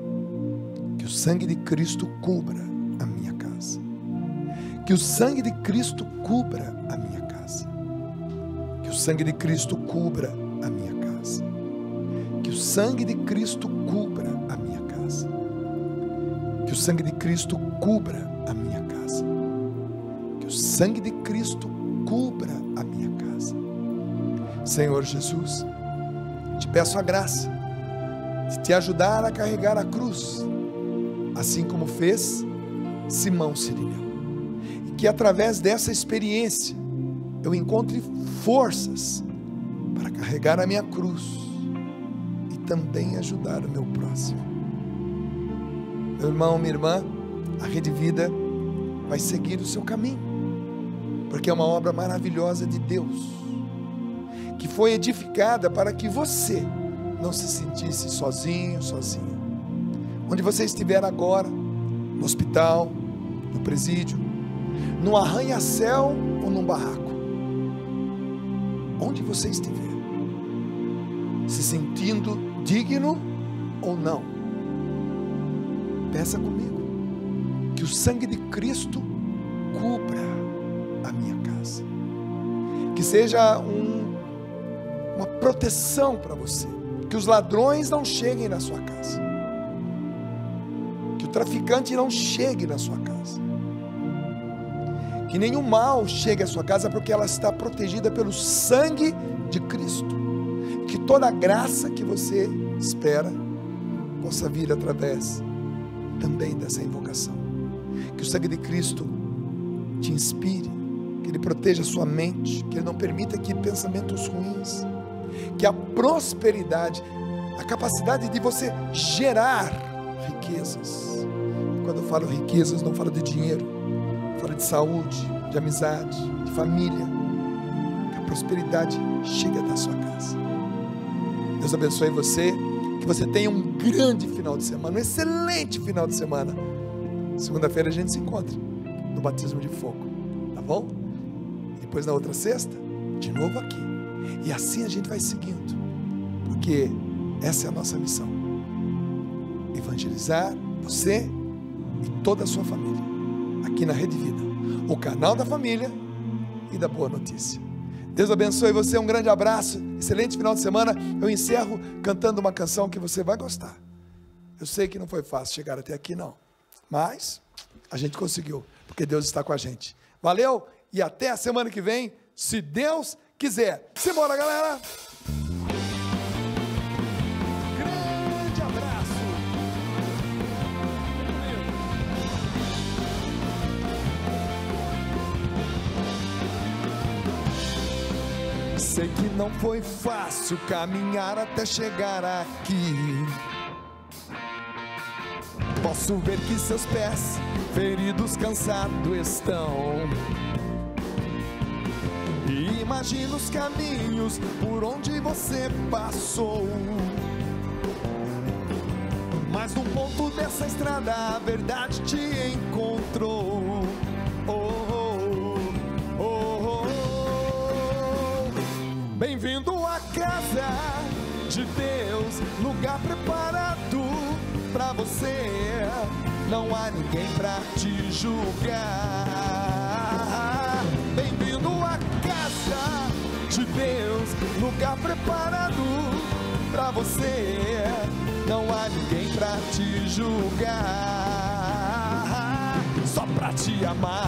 Que o sangue de Cristo cubra a minha casa. Que o sangue de Cristo cubra a minha casa. Que o sangue de Cristo cubra a minha casa. Que o sangue de Cristo cubra a minha casa. Que o sangue de Cristo cubra a minha casa. Que o sangue de Cristo cubra a minha casa. Senhor Jesus, te peço a graça de te ajudar a carregar a cruz, assim como fez Simão Cirineu. E que através dessa experiência eu encontre forças para carregar a minha cruz e também ajudar o meu próximo. Meu irmão, minha irmã, a Rede Vida vai seguir o seu caminho, porque é uma obra maravilhosa de Deus, que foi edificada para que você não se sentisse sozinho, sozinha. Onde você estiver agora, no hospital, no presídio, no arranha-céu ou num barraco, onde você estiver, se sentindo digno ou não, peça comigo, que o sangue de Cristo cubra a minha casa, que seja um, uma proteção para você, que os ladrões não cheguem na sua casa, que o traficante não chegue na sua casa, que nenhum mal chegue à sua casa, porque ela está protegida pelo sangue de Cristo, que toda a graça que você espera possa vir através também dessa invocação, que o sangue de Cristo te inspire, que Ele proteja a sua mente, que Ele não permita que pensamentos ruins, que a prosperidade, a capacidade de você gerar riquezas, quando eu falo riquezas, não falo de dinheiro, eu falo de saúde, de amizade, de família, que a prosperidade chegue até a sua casa. Deus abençoe você, que você tenha um grande final de semana, um excelente final de semana. Segunda-feira a gente se encontra no batismo de fogo, tá bom? E depois na outra sexta, de novo aqui. E assim a gente vai seguindo, porque essa é a nossa missão: evangelizar você e toda a sua família, aqui na Rede Vida, o canal da família e da boa notícia. Deus abençoe você, um grande abraço, excelente final de semana. Eu encerro cantando uma canção que você vai gostar. Eu sei que não foi fácil chegar até aqui, não, mas a gente conseguiu, porque Deus está com a gente. Valeu e até a semana que vem, se Deus quiser. Simbora, galera! Grande abraço! Sei que não foi fácil caminhar até chegar aqui. Posso ver que seus pés, feridos, cansados estão. E imagino os caminhos por onde você passou. Mas num ponto dessa estrada a verdade te encontrou. Oh, oh, oh, oh. Bem-vindo à casa de Deus, lugar preparado pra você. Não há ninguém pra te julgar. Bem-vindo à casa de Deus, lugar preparado pra você. Não há ninguém pra te julgar, só pra te amar.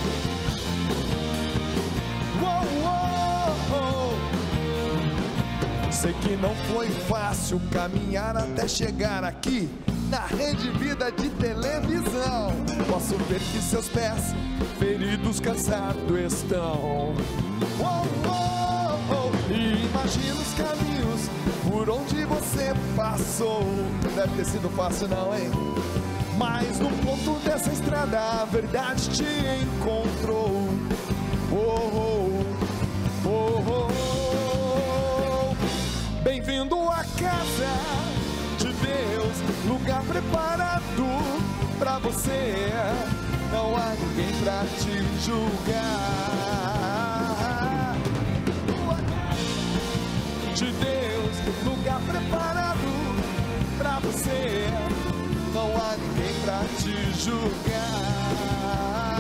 Oh, oh, oh. Sei que não foi fácil caminhar até chegar aqui na Rede Vida de televisão. Posso ver que seus pés, feridos, cansados estão. Oh, oh, oh. E imagina os caminhos por onde você passou. Não deve ter sido fácil não, hein? Mas no ponto dessa estrada a verdade te encontrou. Oh, oh, oh, oh. Bem-vindo à casa de Deus, lugar preparado pra você. Não há ninguém pra te julgar. De Deus, lugar preparado pra você. Não há ninguém pra te julgar.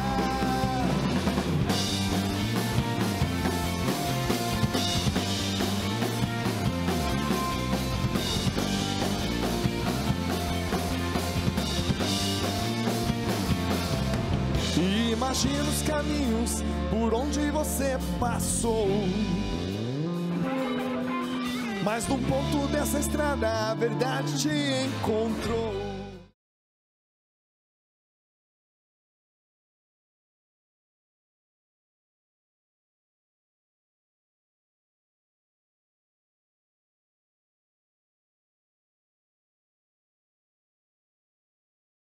E imagina os caminhos por onde você passou. Mas num ponto dessa estrada a verdade te encontrou.